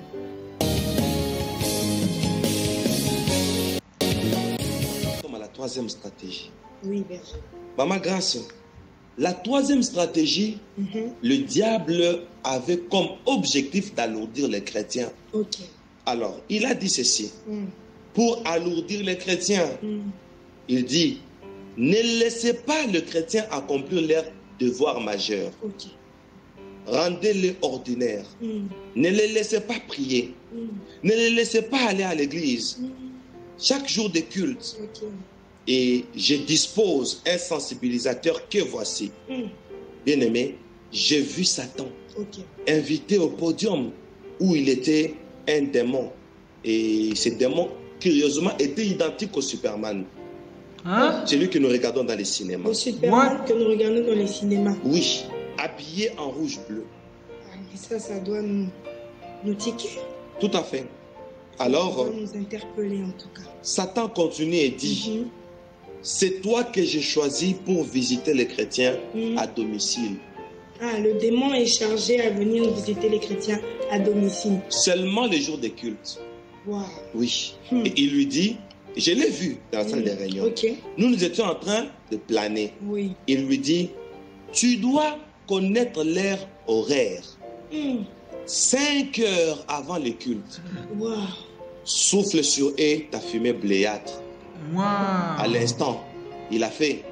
Speaker 3: Nous sommes à la troisième stratégie.
Speaker 2: Oui, berger.
Speaker 3: Maman Grâce, la troisième stratégie,
Speaker 2: Mhm.
Speaker 3: le diable avait comme objectif d'alourdir les chrétiens.
Speaker 2: Ok.
Speaker 3: Alors, il a dit ceci.
Speaker 2: Mm.
Speaker 3: Pour alourdir les chrétiens,
Speaker 2: Mm.
Speaker 3: il dit, ne laissez pas le chrétien accomplir leurs devoirs majeurs.
Speaker 2: Ok.
Speaker 3: Rendez-les ordinaires.
Speaker 2: Mm.
Speaker 3: Ne les laissez pas prier.
Speaker 2: Mm.
Speaker 3: Ne les laissez pas aller à l'église.
Speaker 2: Mm.
Speaker 3: Chaque jour de culte.
Speaker 2: Ok.
Speaker 3: Et je dispose un sensibilisateur que voici.
Speaker 2: Mm.
Speaker 3: Bien-aimé, j'ai vu Satan
Speaker 2: Ok.
Speaker 3: invité au podium où il était un démon. Et ce démon, curieusement, était identique au Superman.
Speaker 1: Hein?
Speaker 3: Celui que nous regardons dans les cinémas.
Speaker 2: Le Superman
Speaker 1: What?
Speaker 2: que nous regardons dans les cinémas.
Speaker 3: Oui, habillé en rouge-bleu.
Speaker 2: Ah, mais ça, ça doit nous, nous tiquer.
Speaker 3: Tout à fait.
Speaker 2: Ça
Speaker 3: Alors,
Speaker 2: doit nous interpeller en tout cas.
Speaker 3: Satan continue et dit,
Speaker 2: Mhm.
Speaker 3: c'est toi que j'ai choisi pour visiter les chrétiens
Speaker 2: Mhm.
Speaker 3: à domicile.
Speaker 2: Ah, le démon est chargé à venir visiter les chrétiens à domicile.
Speaker 3: Seulement les jours des cultes.
Speaker 2: Waouh.
Speaker 3: Oui.
Speaker 2: Hmm.
Speaker 3: Et il lui dit, je l'ai vu dans la salle des réunions.
Speaker 2: Ok.
Speaker 3: Nous, nous étions en train de planer.
Speaker 2: Oui.
Speaker 3: Il lui dit, tu dois connaître l'heure horaire.
Speaker 2: Hmm.
Speaker 3: Cinq heures avant le culte.
Speaker 2: Waouh.
Speaker 3: Souffle sur eux ta fumée bléâtre.
Speaker 1: Wow.
Speaker 3: À l'instant, il a fait.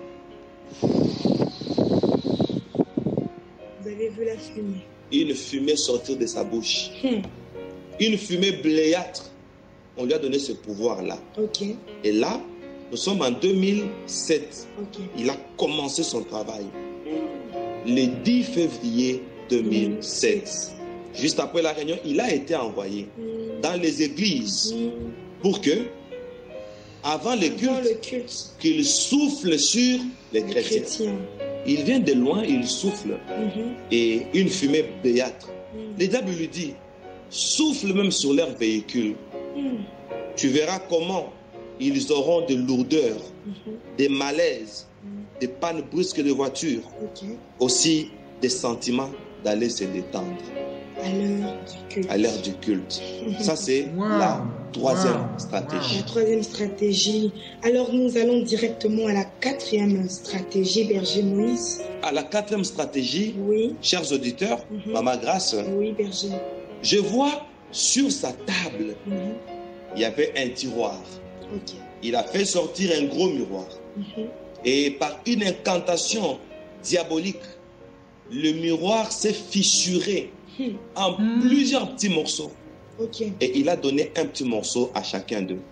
Speaker 2: Vous avez vu la fumée.
Speaker 3: Une fumée sortir de sa bouche.
Speaker 2: Hmm.
Speaker 3: Une fumée bléâtre. On lui a donné ce pouvoir-là.
Speaker 2: Ok.
Speaker 3: Et là, nous sommes en deux mille sept.
Speaker 2: Ok.
Speaker 3: Il a commencé son travail.
Speaker 2: Hmm.
Speaker 3: Le dix février deux mille sept. Juste après la réunion, il a été envoyé
Speaker 2: Hmm.
Speaker 3: dans les églises
Speaker 2: Hmm.
Speaker 3: pour que, avant le
Speaker 2: Avant
Speaker 3: culte,
Speaker 2: le culte.
Speaker 3: qu'il souffle sur les
Speaker 2: Les
Speaker 3: chrétiens.
Speaker 2: chrétiens.
Speaker 3: Il vient de loin, il souffle.
Speaker 2: Mhm.
Speaker 3: Et une fumée béâtre.
Speaker 2: Hmm.
Speaker 3: Le diable lui dit, souffle même sur leur véhicule.
Speaker 2: Hmm.
Speaker 3: Tu verras comment ils auront de lourdeurs,
Speaker 2: Mhm.
Speaker 3: des malaises,
Speaker 2: Hmm.
Speaker 3: des pannes brusques de voiture,
Speaker 2: Ok.
Speaker 3: aussi des sentiments d'aller se détendre
Speaker 2: À l'heure du culte.
Speaker 3: à l'heure du culte. Ça, c'est
Speaker 1: Wow.
Speaker 3: la troisième
Speaker 1: Wow.
Speaker 3: stratégie.
Speaker 2: La troisième stratégie. Alors nous allons directement à la quatrième stratégie, Berger Moïse.
Speaker 3: À la quatrième stratégie,
Speaker 2: Oui,
Speaker 3: chers auditeurs,
Speaker 2: Mhm.
Speaker 3: Maman Grâce,
Speaker 2: oui, Berger.
Speaker 3: je vois sur sa table,
Speaker 2: Mhm.
Speaker 3: il y avait un tiroir.
Speaker 2: Ok.
Speaker 3: Il a fait sortir un gros miroir.
Speaker 2: Mhm.
Speaker 3: Et par une incantation diabolique, le miroir s'est fissuré
Speaker 2: Hmm.
Speaker 3: en
Speaker 1: Hmm.
Speaker 3: plusieurs petits morceaux.
Speaker 2: Ok.
Speaker 3: Et il a donné un petit morceau à chacun d'eux,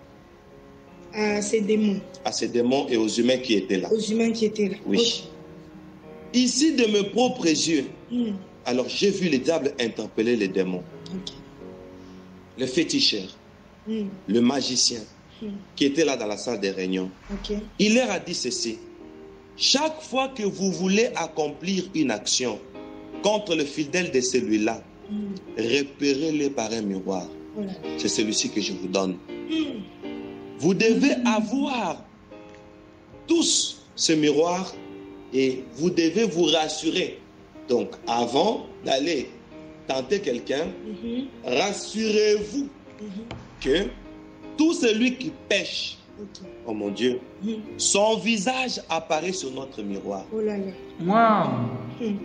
Speaker 2: À ces démons,
Speaker 3: à ces démons et aux humains qui étaient là.
Speaker 2: aux humains qui étaient là.
Speaker 3: Oui. Ici, de mes propres yeux,
Speaker 2: Ok. Hmm.
Speaker 3: alors j'ai vu le diable interpeller les démons,
Speaker 2: Ok.
Speaker 3: le féticheur,
Speaker 2: Hmm.
Speaker 3: le magicien
Speaker 2: Hmm.
Speaker 3: qui était là dans la salle des réunions.
Speaker 2: Ok.
Speaker 3: Il leur a dit ceci. Chaque fois que vous voulez accomplir une action contre le fidèle de celui-là,
Speaker 2: Hmm.
Speaker 3: repérez-le par un miroir.
Speaker 2: Oh là là.
Speaker 3: C'est celui-ci que je vous donne.
Speaker 2: Hmm.
Speaker 3: Vous devez avoir tous ce miroir et vous devez vous rassurer. Donc, avant d'aller tenter quelqu'un,
Speaker 2: Mhm.
Speaker 3: rassurez-vous
Speaker 2: Mhm.
Speaker 3: que tout celui qui pêche,
Speaker 2: Ok.
Speaker 3: oh mon Dieu,
Speaker 2: Hmm.
Speaker 3: son visage apparaît sur notre miroir.
Speaker 2: Oh là là.
Speaker 1: Wow.
Speaker 2: Hmm.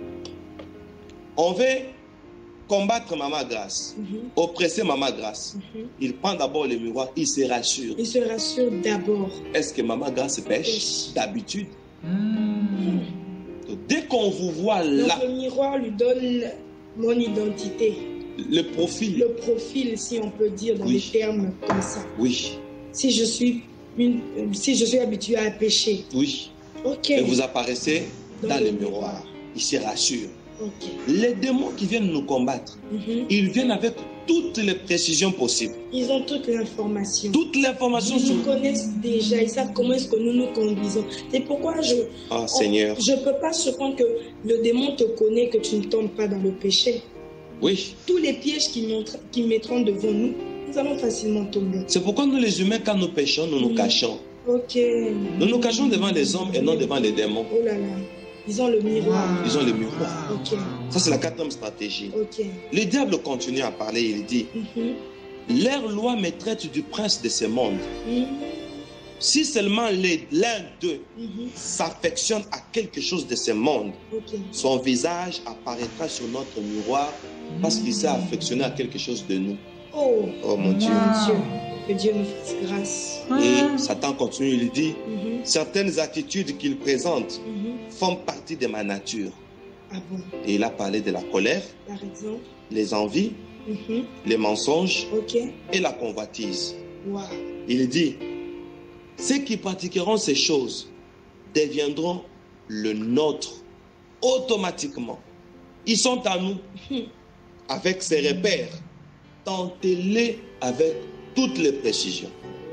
Speaker 3: On veut combattre Maman Grâce,
Speaker 2: Mhm.
Speaker 3: oppresser Maman Grâce.
Speaker 2: Mhm.
Speaker 3: Il prend d'abord le miroir, il se rassure.
Speaker 2: Il se rassure d'abord.
Speaker 3: Est-ce que Maman Grâce pêche
Speaker 2: Pêche.
Speaker 3: d'habitude?
Speaker 1: Hmm.
Speaker 3: Donc, dès qu'on vous voit
Speaker 2: Donc
Speaker 3: là,
Speaker 2: le miroir lui donne Mon identité.
Speaker 3: Le profil.
Speaker 2: Le profil, si on peut dire dans
Speaker 3: Oui.
Speaker 2: des termes comme ça.
Speaker 3: Oui.
Speaker 2: Si je suis, une, si je suis habituée à pécher.
Speaker 3: Oui.
Speaker 2: Ok.
Speaker 3: Et vous apparaissez dans,
Speaker 2: Dans
Speaker 3: le
Speaker 2: le
Speaker 3: miroir.
Speaker 2: miroir.
Speaker 3: Il se rassure.
Speaker 2: Ok.
Speaker 3: Les démons qui viennent nous combattre,
Speaker 2: Mhm.
Speaker 3: ils viennent avec toutes les précisions possibles.
Speaker 2: Ils ont toute l'information.
Speaker 3: Toute l'information
Speaker 2: Ils
Speaker 3: sur...
Speaker 2: nous connaissent déjà, ils savent comment est-ce que nous nous conduisons. C'est pourquoi je
Speaker 3: Ah,
Speaker 2: on-
Speaker 3: Seigneur.
Speaker 2: je ne peux pas supprendre que le démon te connaît, que tu ne tombes pas dans le péché.
Speaker 3: Oui.
Speaker 2: Tous les pièges qui, montrent- qui mettront devant nous, nous allons facilement tomber.
Speaker 3: C'est pourquoi nous les humains, quand nous péchons, nous nous
Speaker 2: Mhm.
Speaker 3: cachons.
Speaker 2: Ok.
Speaker 3: Nous nous cachons devant les hommes et non devant les démons.
Speaker 2: Oh là là. Ils ont le miroir.
Speaker 3: Ils ont le miroir.
Speaker 2: Ok.
Speaker 3: Ça, c'est la quatrième stratégie.
Speaker 2: Ok.
Speaker 3: Le diable continue à parler. Il dit,
Speaker 2: Mhm.
Speaker 3: leur loi me traite du prince de ce monde.
Speaker 2: Mhm.
Speaker 3: Si seulement les- l'un d'eux
Speaker 2: Mhm.
Speaker 3: s'affectionne à quelque chose de ce monde,
Speaker 2: Ok.
Speaker 3: son visage apparaîtra sur notre miroir parce qu'il s'est affectionné à quelque chose de nous.
Speaker 2: Oh,
Speaker 3: Oh mon Dieu.
Speaker 2: mon Dieu. Que Dieu nous fasse grâce.
Speaker 3: Et Satan continue, il dit,
Speaker 2: Mhm.
Speaker 3: certaines attitudes qu'il présente
Speaker 2: Mhm.
Speaker 3: font partie de ma nature.
Speaker 2: Ah bon,
Speaker 3: Et il a parlé de la colère,
Speaker 2: par exemple.
Speaker 3: les envies,
Speaker 2: Mhm.
Speaker 3: les mensonges
Speaker 2: Ok.
Speaker 3: et la convoitise.
Speaker 2: Wow.
Speaker 3: Il dit, ceux qui pratiqueront ces choses deviendront le nôtre automatiquement. Ils sont à nous
Speaker 2: Mhm.
Speaker 3: avec ces repères. Tentez-les avec toutes les précisions.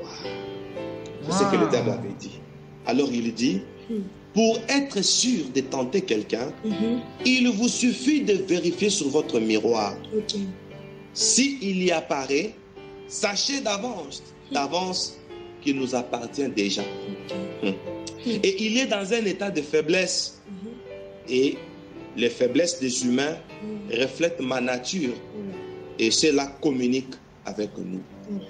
Speaker 3: C'est ce que le diable avait dit. Alors il dit,
Speaker 2: Mhm.
Speaker 3: pour être sûr de tenter quelqu'un,
Speaker 2: Mhm.
Speaker 3: il vous suffit de vérifier sur votre miroir.
Speaker 2: Ok.
Speaker 3: S'il y apparaît, sachez d'avance, d'avance qu'il nous appartient déjà.
Speaker 2: Ok.
Speaker 3: Et il est dans un état de faiblesse.
Speaker 2: Mhm.
Speaker 3: Et les faiblesses des humains
Speaker 2: Mhm.
Speaker 3: reflètent ma nature.
Speaker 2: Voilà.
Speaker 3: Et cela communique avec nous.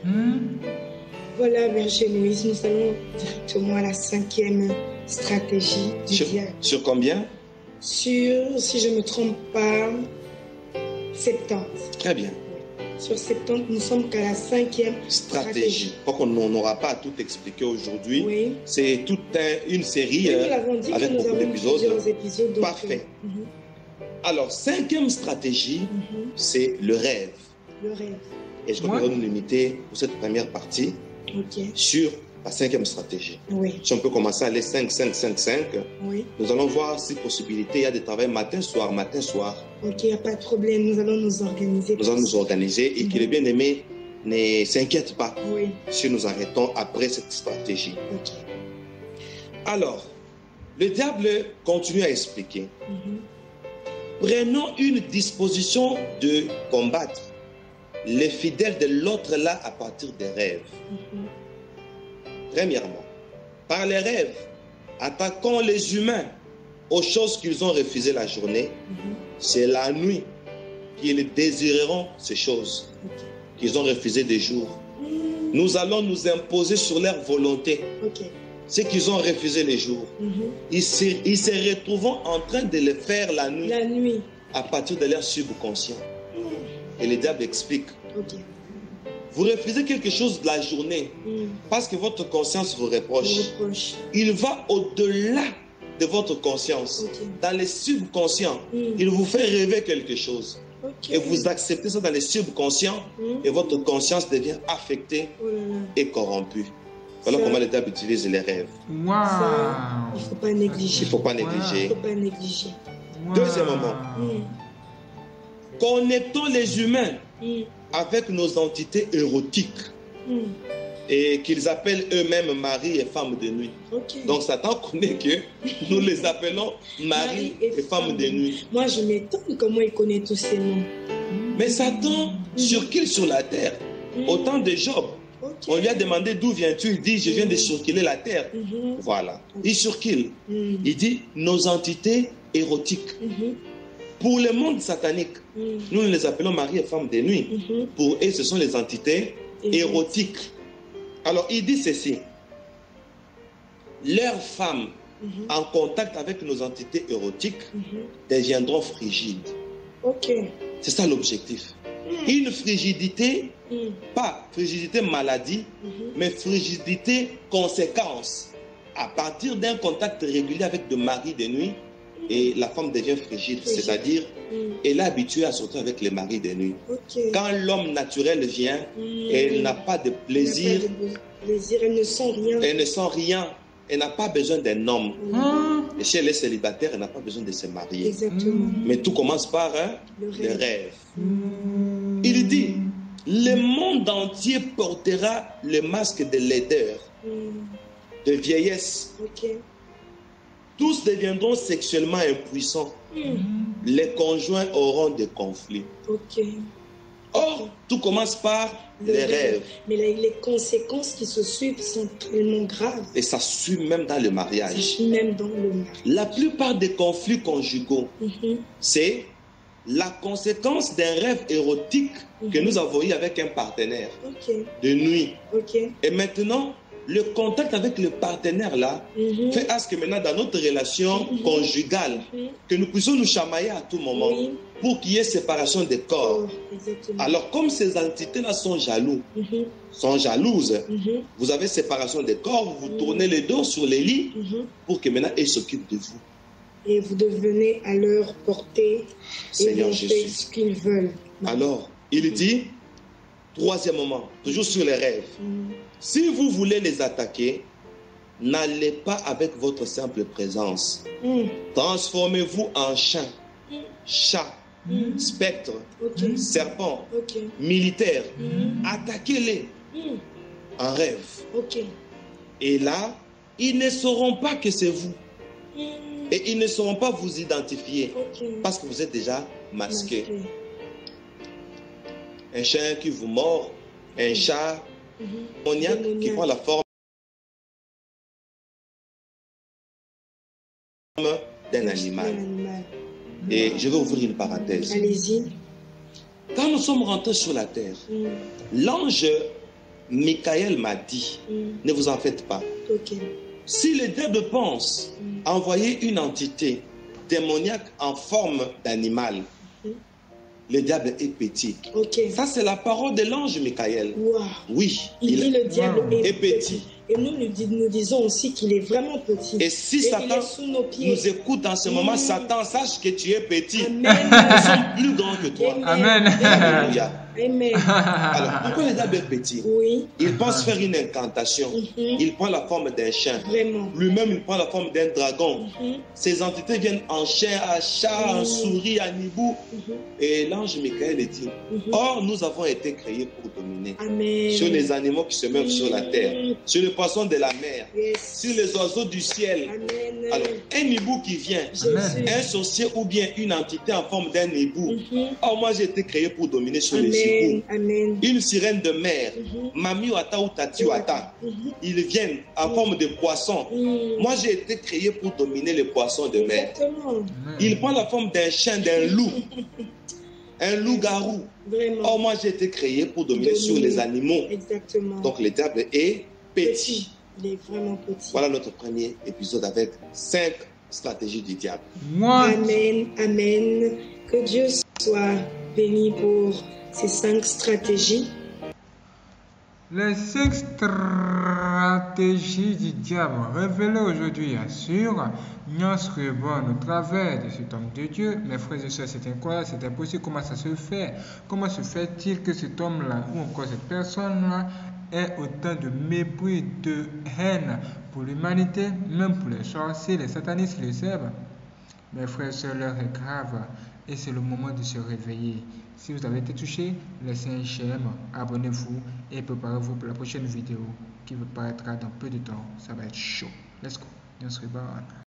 Speaker 2: Voilà, Berger Moïse, nous allons directement à la cinquième stratégie du
Speaker 3: Sur,
Speaker 2: diable.
Speaker 3: sur combien?
Speaker 2: Sur, si je ne me trompe pas, soixante-dix.
Speaker 3: Très bien.
Speaker 2: Sur soixante-dix, nous sommes qu'à la cinquième
Speaker 3: Stratégie. Pas qu'on n'aura pas à tout expliquer aujourd'hui.
Speaker 2: Oui.
Speaker 3: C'est toute un- une série
Speaker 2: Oui,
Speaker 3: euh,
Speaker 2: nous l'avons dit
Speaker 3: avec
Speaker 2: que nous
Speaker 3: beaucoup
Speaker 2: avons
Speaker 3: d'épisodes.
Speaker 2: plusieurs épisodes. donc,
Speaker 3: Parfait.
Speaker 2: euh, mhm,
Speaker 3: Alors, cinquième stratégie,
Speaker 2: mhm.
Speaker 3: c'est le rêve.
Speaker 2: Le rêve.
Speaker 3: Et je crois
Speaker 1: Ouais.
Speaker 3: qu'on va nous limiter pour cette première partie
Speaker 2: Ok.
Speaker 3: sur la cinquième stratégie.
Speaker 2: Oui.
Speaker 3: Si on peut commencer à aller cinq, cinq, cinq, cinq,
Speaker 2: Oui.
Speaker 3: nous allons voir si possibilité il y a des travails matin, soir, matin, soir.
Speaker 2: Ok, il n'y a pas de problème. Nous allons nous organiser.
Speaker 3: Nous allons nous organiser et que
Speaker 2: Mhm.
Speaker 3: les bien-aimés ne s'inquiètent pas
Speaker 2: Oui.
Speaker 3: si nous arrêtons après cette stratégie.
Speaker 2: Ok.
Speaker 3: Alors, le diable continue à expliquer.
Speaker 2: Mhm.
Speaker 3: Prenons une disposition de combattre les fidèles de l'autre là à partir des rêves.
Speaker 2: Mhm.
Speaker 3: Premièrement, par les rêves, attaquons les humains aux choses qu'ils ont refusées la journée.
Speaker 2: Mhm.
Speaker 3: C'est la nuit qu'ils désireront ces choses
Speaker 2: Ok.
Speaker 3: qu'ils ont refusées des jours.
Speaker 2: Mhm.
Speaker 3: Nous allons nous imposer sur leur volonté
Speaker 2: Ok.
Speaker 3: ce qu'ils ont refusé les jours.
Speaker 2: Mhm.
Speaker 3: Ils se, ils se retrouvent en train de le faire la nuit
Speaker 2: La nuit.
Speaker 3: à partir de leur subconscient. Et le diable explique.
Speaker 2: Ok.
Speaker 3: Vous refusez quelque chose de la journée
Speaker 2: Mhm.
Speaker 3: parce que votre conscience vous
Speaker 2: Je
Speaker 3: reproche.
Speaker 2: reproche.
Speaker 3: Il va au-delà de votre conscience.
Speaker 2: Ok.
Speaker 3: Dans les subconscients,
Speaker 2: Mhm.
Speaker 3: il vous fait rêver quelque chose.
Speaker 2: Ok.
Speaker 3: Et vous acceptez ça dans les subconscients
Speaker 2: Mhm.
Speaker 3: et votre conscience devient affectée
Speaker 2: Oh là là.
Speaker 3: et corrompue. Voilà
Speaker 2: Ça-
Speaker 3: comment le diable utilise les rêves.
Speaker 1: Waouh.
Speaker 2: Ça, il ne faut pas négliger.
Speaker 3: Il ne faut pas
Speaker 2: Il
Speaker 3: négliger.
Speaker 2: ne faut pas négliger.
Speaker 1: Waouh.
Speaker 3: Deuxièmement.
Speaker 2: Mhm.
Speaker 3: Connectons les humains
Speaker 2: Mhm.
Speaker 3: avec nos entités érotiques
Speaker 2: Mhm.
Speaker 3: et qu'ils appellent eux-mêmes mari et femme de nuit.
Speaker 2: Ok.
Speaker 3: Donc Satan connaît que nous les appelons mari et femme de nuit.
Speaker 2: Moi, je m'étonne comment il connaît tous ces noms.
Speaker 3: Mais Satan circule sur la terre.
Speaker 2: Mhm.
Speaker 3: Au temps de Job,
Speaker 2: Ok.
Speaker 3: on lui a demandé d'où viens-tu. Il dit, je viens de circuler la terre.
Speaker 2: Mhm.
Speaker 3: Voilà. Il circule.
Speaker 2: Mhm.
Speaker 3: Il dit, nos entités érotiques.
Speaker 2: Mhm.
Speaker 3: Pour le monde satanique,
Speaker 2: Mhm.
Speaker 3: nous les appelons mari et femme de nuit.
Speaker 2: Mhm.
Speaker 3: Pour eux, ce sont les entités érotiques. Alors, il dit ceci. Leurs femmes,
Speaker 2: Mhm.
Speaker 3: en contact avec nos entités érotiques,
Speaker 2: Mhm.
Speaker 3: deviendront frigides.
Speaker 2: Ok.
Speaker 3: C'est ça l'objectif. Une frigidité,
Speaker 2: Mhm.
Speaker 3: pas frigidité maladie,
Speaker 2: Mhm.
Speaker 3: mais frigidité conséquence. À partir d'un contact régulier avec de mari de nuit, et la femme devient frigide,
Speaker 2: Frigide.
Speaker 3: c'est-à-dire
Speaker 2: Mm.
Speaker 3: elle est habituée à sortir avec les maris de nuit.
Speaker 2: Ok.
Speaker 3: Quand l'homme naturel vient,
Speaker 2: Mm.
Speaker 3: elle n'a pas de plaisir,
Speaker 2: Elle n'a pas de plaisir, elle ne sent rien.
Speaker 3: elle ne sent rien, elle n'a pas besoin d'un homme.
Speaker 1: Hein?
Speaker 3: Et si elle est célibataire, elle n'a pas besoin de se marier.
Speaker 2: Exactement.
Speaker 3: Mais tout commence par hein,
Speaker 2: Le
Speaker 3: le
Speaker 2: rêve.
Speaker 3: rêve. Il dit, le monde entier portera le masque de laideur,
Speaker 2: Mm.
Speaker 3: de vieillesse.
Speaker 2: Ok.
Speaker 3: Tous deviendront sexuellement impuissants.
Speaker 2: Mm.
Speaker 3: Les conjoints auront des conflits.
Speaker 2: Ok.
Speaker 3: Or, tout commence par
Speaker 2: Le
Speaker 3: les
Speaker 2: rêve.
Speaker 3: rêves.
Speaker 2: Mais les, les conséquences qui se suivent sont tellement graves.
Speaker 3: Et ça suit même dans le
Speaker 2: Ça
Speaker 3: mariage.
Speaker 2: suit même dans le mariage.
Speaker 3: La plupart des conflits conjugaux,
Speaker 2: Mhm.
Speaker 3: c'est la conséquence d'un rêve érotique que
Speaker 2: Mhm.
Speaker 3: nous avons eu avec un partenaire
Speaker 2: Ok.
Speaker 3: de nuit.
Speaker 2: Ok.
Speaker 3: Et maintenant, le contact avec le partenaire là
Speaker 2: Mhm.
Speaker 3: fait à ce que maintenant dans notre relation
Speaker 2: Mhm.
Speaker 3: conjugale,
Speaker 2: Mhm.
Speaker 3: que nous puissions nous chamailler à tout moment
Speaker 2: Oui.
Speaker 3: pour qu'il y ait séparation des corps.
Speaker 2: Oh, exactement.
Speaker 3: Alors comme ces entités-là sont jaloux,
Speaker 2: Mhm.
Speaker 3: sont jalouses,
Speaker 2: Mhm.
Speaker 3: vous avez séparation des corps, vous vous
Speaker 2: Mhm.
Speaker 3: tournez les dos sur les lits
Speaker 2: Mhm.
Speaker 3: pour que maintenant ils s'occupent de vous.
Speaker 2: Et vous devenez à leur portée et
Speaker 3: Seigneur
Speaker 2: vous faites
Speaker 3: Jésus.
Speaker 2: ce qu'ils veulent.
Speaker 3: Alors, il dit, troisième moment, toujours sur les rêves,
Speaker 2: Mhm.
Speaker 3: si vous voulez les attaquer, n'allez pas avec votre simple présence.
Speaker 2: Mhm.
Speaker 3: Transformez-vous en chien,
Speaker 2: Mhm.
Speaker 3: chat,
Speaker 2: Mhm.
Speaker 3: spectre,
Speaker 2: Ok.
Speaker 3: serpent,
Speaker 2: Ok.
Speaker 3: militaire.
Speaker 2: Mhm.
Speaker 3: Attaquez-les
Speaker 2: Mhm.
Speaker 3: en rêve.
Speaker 2: Ok.
Speaker 3: Et là, ils ne sauront pas que c'est vous.
Speaker 2: Mhm.
Speaker 3: Et ils ne sauront pas vous identifier
Speaker 2: Ok.
Speaker 3: parce que vous êtes déjà masqué.
Speaker 2: Masqué.
Speaker 3: Un chien qui vous mord, un chat
Speaker 2: Mhm.
Speaker 3: démoniaque qui
Speaker 2: Démoniaque.
Speaker 3: prend la forme d'un animal.
Speaker 2: Un animal.
Speaker 3: Et je vais ouvrir une parenthèse.
Speaker 2: Allez-y.
Speaker 3: Quand nous sommes rentrés sur la terre,
Speaker 2: Mhm.
Speaker 3: l'ange Michael m'a dit,
Speaker 2: Mhm.
Speaker 3: ne vous en faites pas.
Speaker 2: Ok.
Speaker 3: Si le diable pense
Speaker 2: Mhm.
Speaker 3: envoyer une entité démoniaque en forme d'animal,
Speaker 2: Mhm.
Speaker 3: le diable est petit.
Speaker 2: Ok.
Speaker 3: Ça, c'est la parole de l'ange Michael.
Speaker 2: Wow.
Speaker 3: Oui,
Speaker 2: Il dit
Speaker 3: il
Speaker 2: le diable
Speaker 1: Wow.
Speaker 2: est,
Speaker 3: est petit.
Speaker 2: Et nous, nous, dis- nous disons aussi qu'il est vraiment petit.
Speaker 3: Et si
Speaker 2: Et il
Speaker 3: Satan
Speaker 2: est sous nos pieds.
Speaker 3: nous écoute en ce moment,
Speaker 2: Mm.
Speaker 3: Satan, sache que tu es petit.
Speaker 2: Amen.
Speaker 3: Nous sommes plus grands que toi.
Speaker 1: Amen.
Speaker 3: Alléluia.
Speaker 2: Amen.
Speaker 3: Alors, pourquoi le diable est petit?
Speaker 2: Oui.
Speaker 3: Il pense faire une incantation.
Speaker 2: Mhm.
Speaker 3: Il prend la forme d'un chien.
Speaker 2: Vraiment.
Speaker 3: Lui-même, il prend la forme d'un dragon.
Speaker 2: Mhm.
Speaker 3: Ces entités viennent en chien, à chat, en
Speaker 2: Mm.
Speaker 3: souris, en hibou.
Speaker 2: Mhm.
Speaker 3: Et l'ange Michael dit,
Speaker 2: Mhm.
Speaker 3: or, nous avons été créés pour dominer
Speaker 2: Amen.
Speaker 3: sur les animaux qui se meuvent sur la terre,
Speaker 2: Mm.
Speaker 3: sur les poissons de la mer,
Speaker 2: Yes.
Speaker 3: sur les oiseaux du ciel.
Speaker 2: Amen.
Speaker 3: Alors, un hibou qui vient,
Speaker 2: Jésus.
Speaker 3: un sorcier ou bien une entité en forme d'un hibou.
Speaker 2: Mhm.
Speaker 3: Or, moi, j'ai été créé pour dominer sur les
Speaker 2: Amen.
Speaker 3: hiboux.
Speaker 2: Amen.
Speaker 3: Une sirène de mer,
Speaker 2: Mhm.
Speaker 3: Mami Wata ou Tati Wata,
Speaker 2: Mhm.
Speaker 3: ils viennent en forme de poisson.
Speaker 2: Mhm.
Speaker 3: Moi, j'ai été créé pour dominer les poissons de mer.
Speaker 2: Exactement.
Speaker 3: Il prend la forme d'un chien, d'un loup, un loup-garou.
Speaker 2: Vraiment.
Speaker 3: Or, moi, j'ai été créé pour dominer
Speaker 2: Dominer.
Speaker 3: sur les animaux.
Speaker 2: Exactement.
Speaker 3: Donc, le diable est petit.
Speaker 2: Il est vraiment petit.
Speaker 3: Voilà notre premier épisode avec cinq stratégies du diable.
Speaker 1: Moi,
Speaker 2: Amen, amen. Que Dieu soit béni pour ces cinq stratégies.
Speaker 1: les cinq stratégies du diable révélées aujourd'hui sur Nyans Rebon au travers de cet homme de Dieu. Mes frères et sœurs, c'était quoi? C'était possible? Comment ça se fait? Comment se fait-il que cet homme-là ou encore cette personne-là ait autant de mépris, de haine pour l'humanité, même pour les sorciers, les satanistes, les zèbres? Mes frères et sœurs, l'heure est grave et c'est le moment de se réveiller. Si vous avez été touché, laissez un j'aime, abonnez-vous et préparez-vous pour la prochaine vidéo qui vous paraîtra dans peu de temps. Ça va être chaud. Let's go. On se revoit.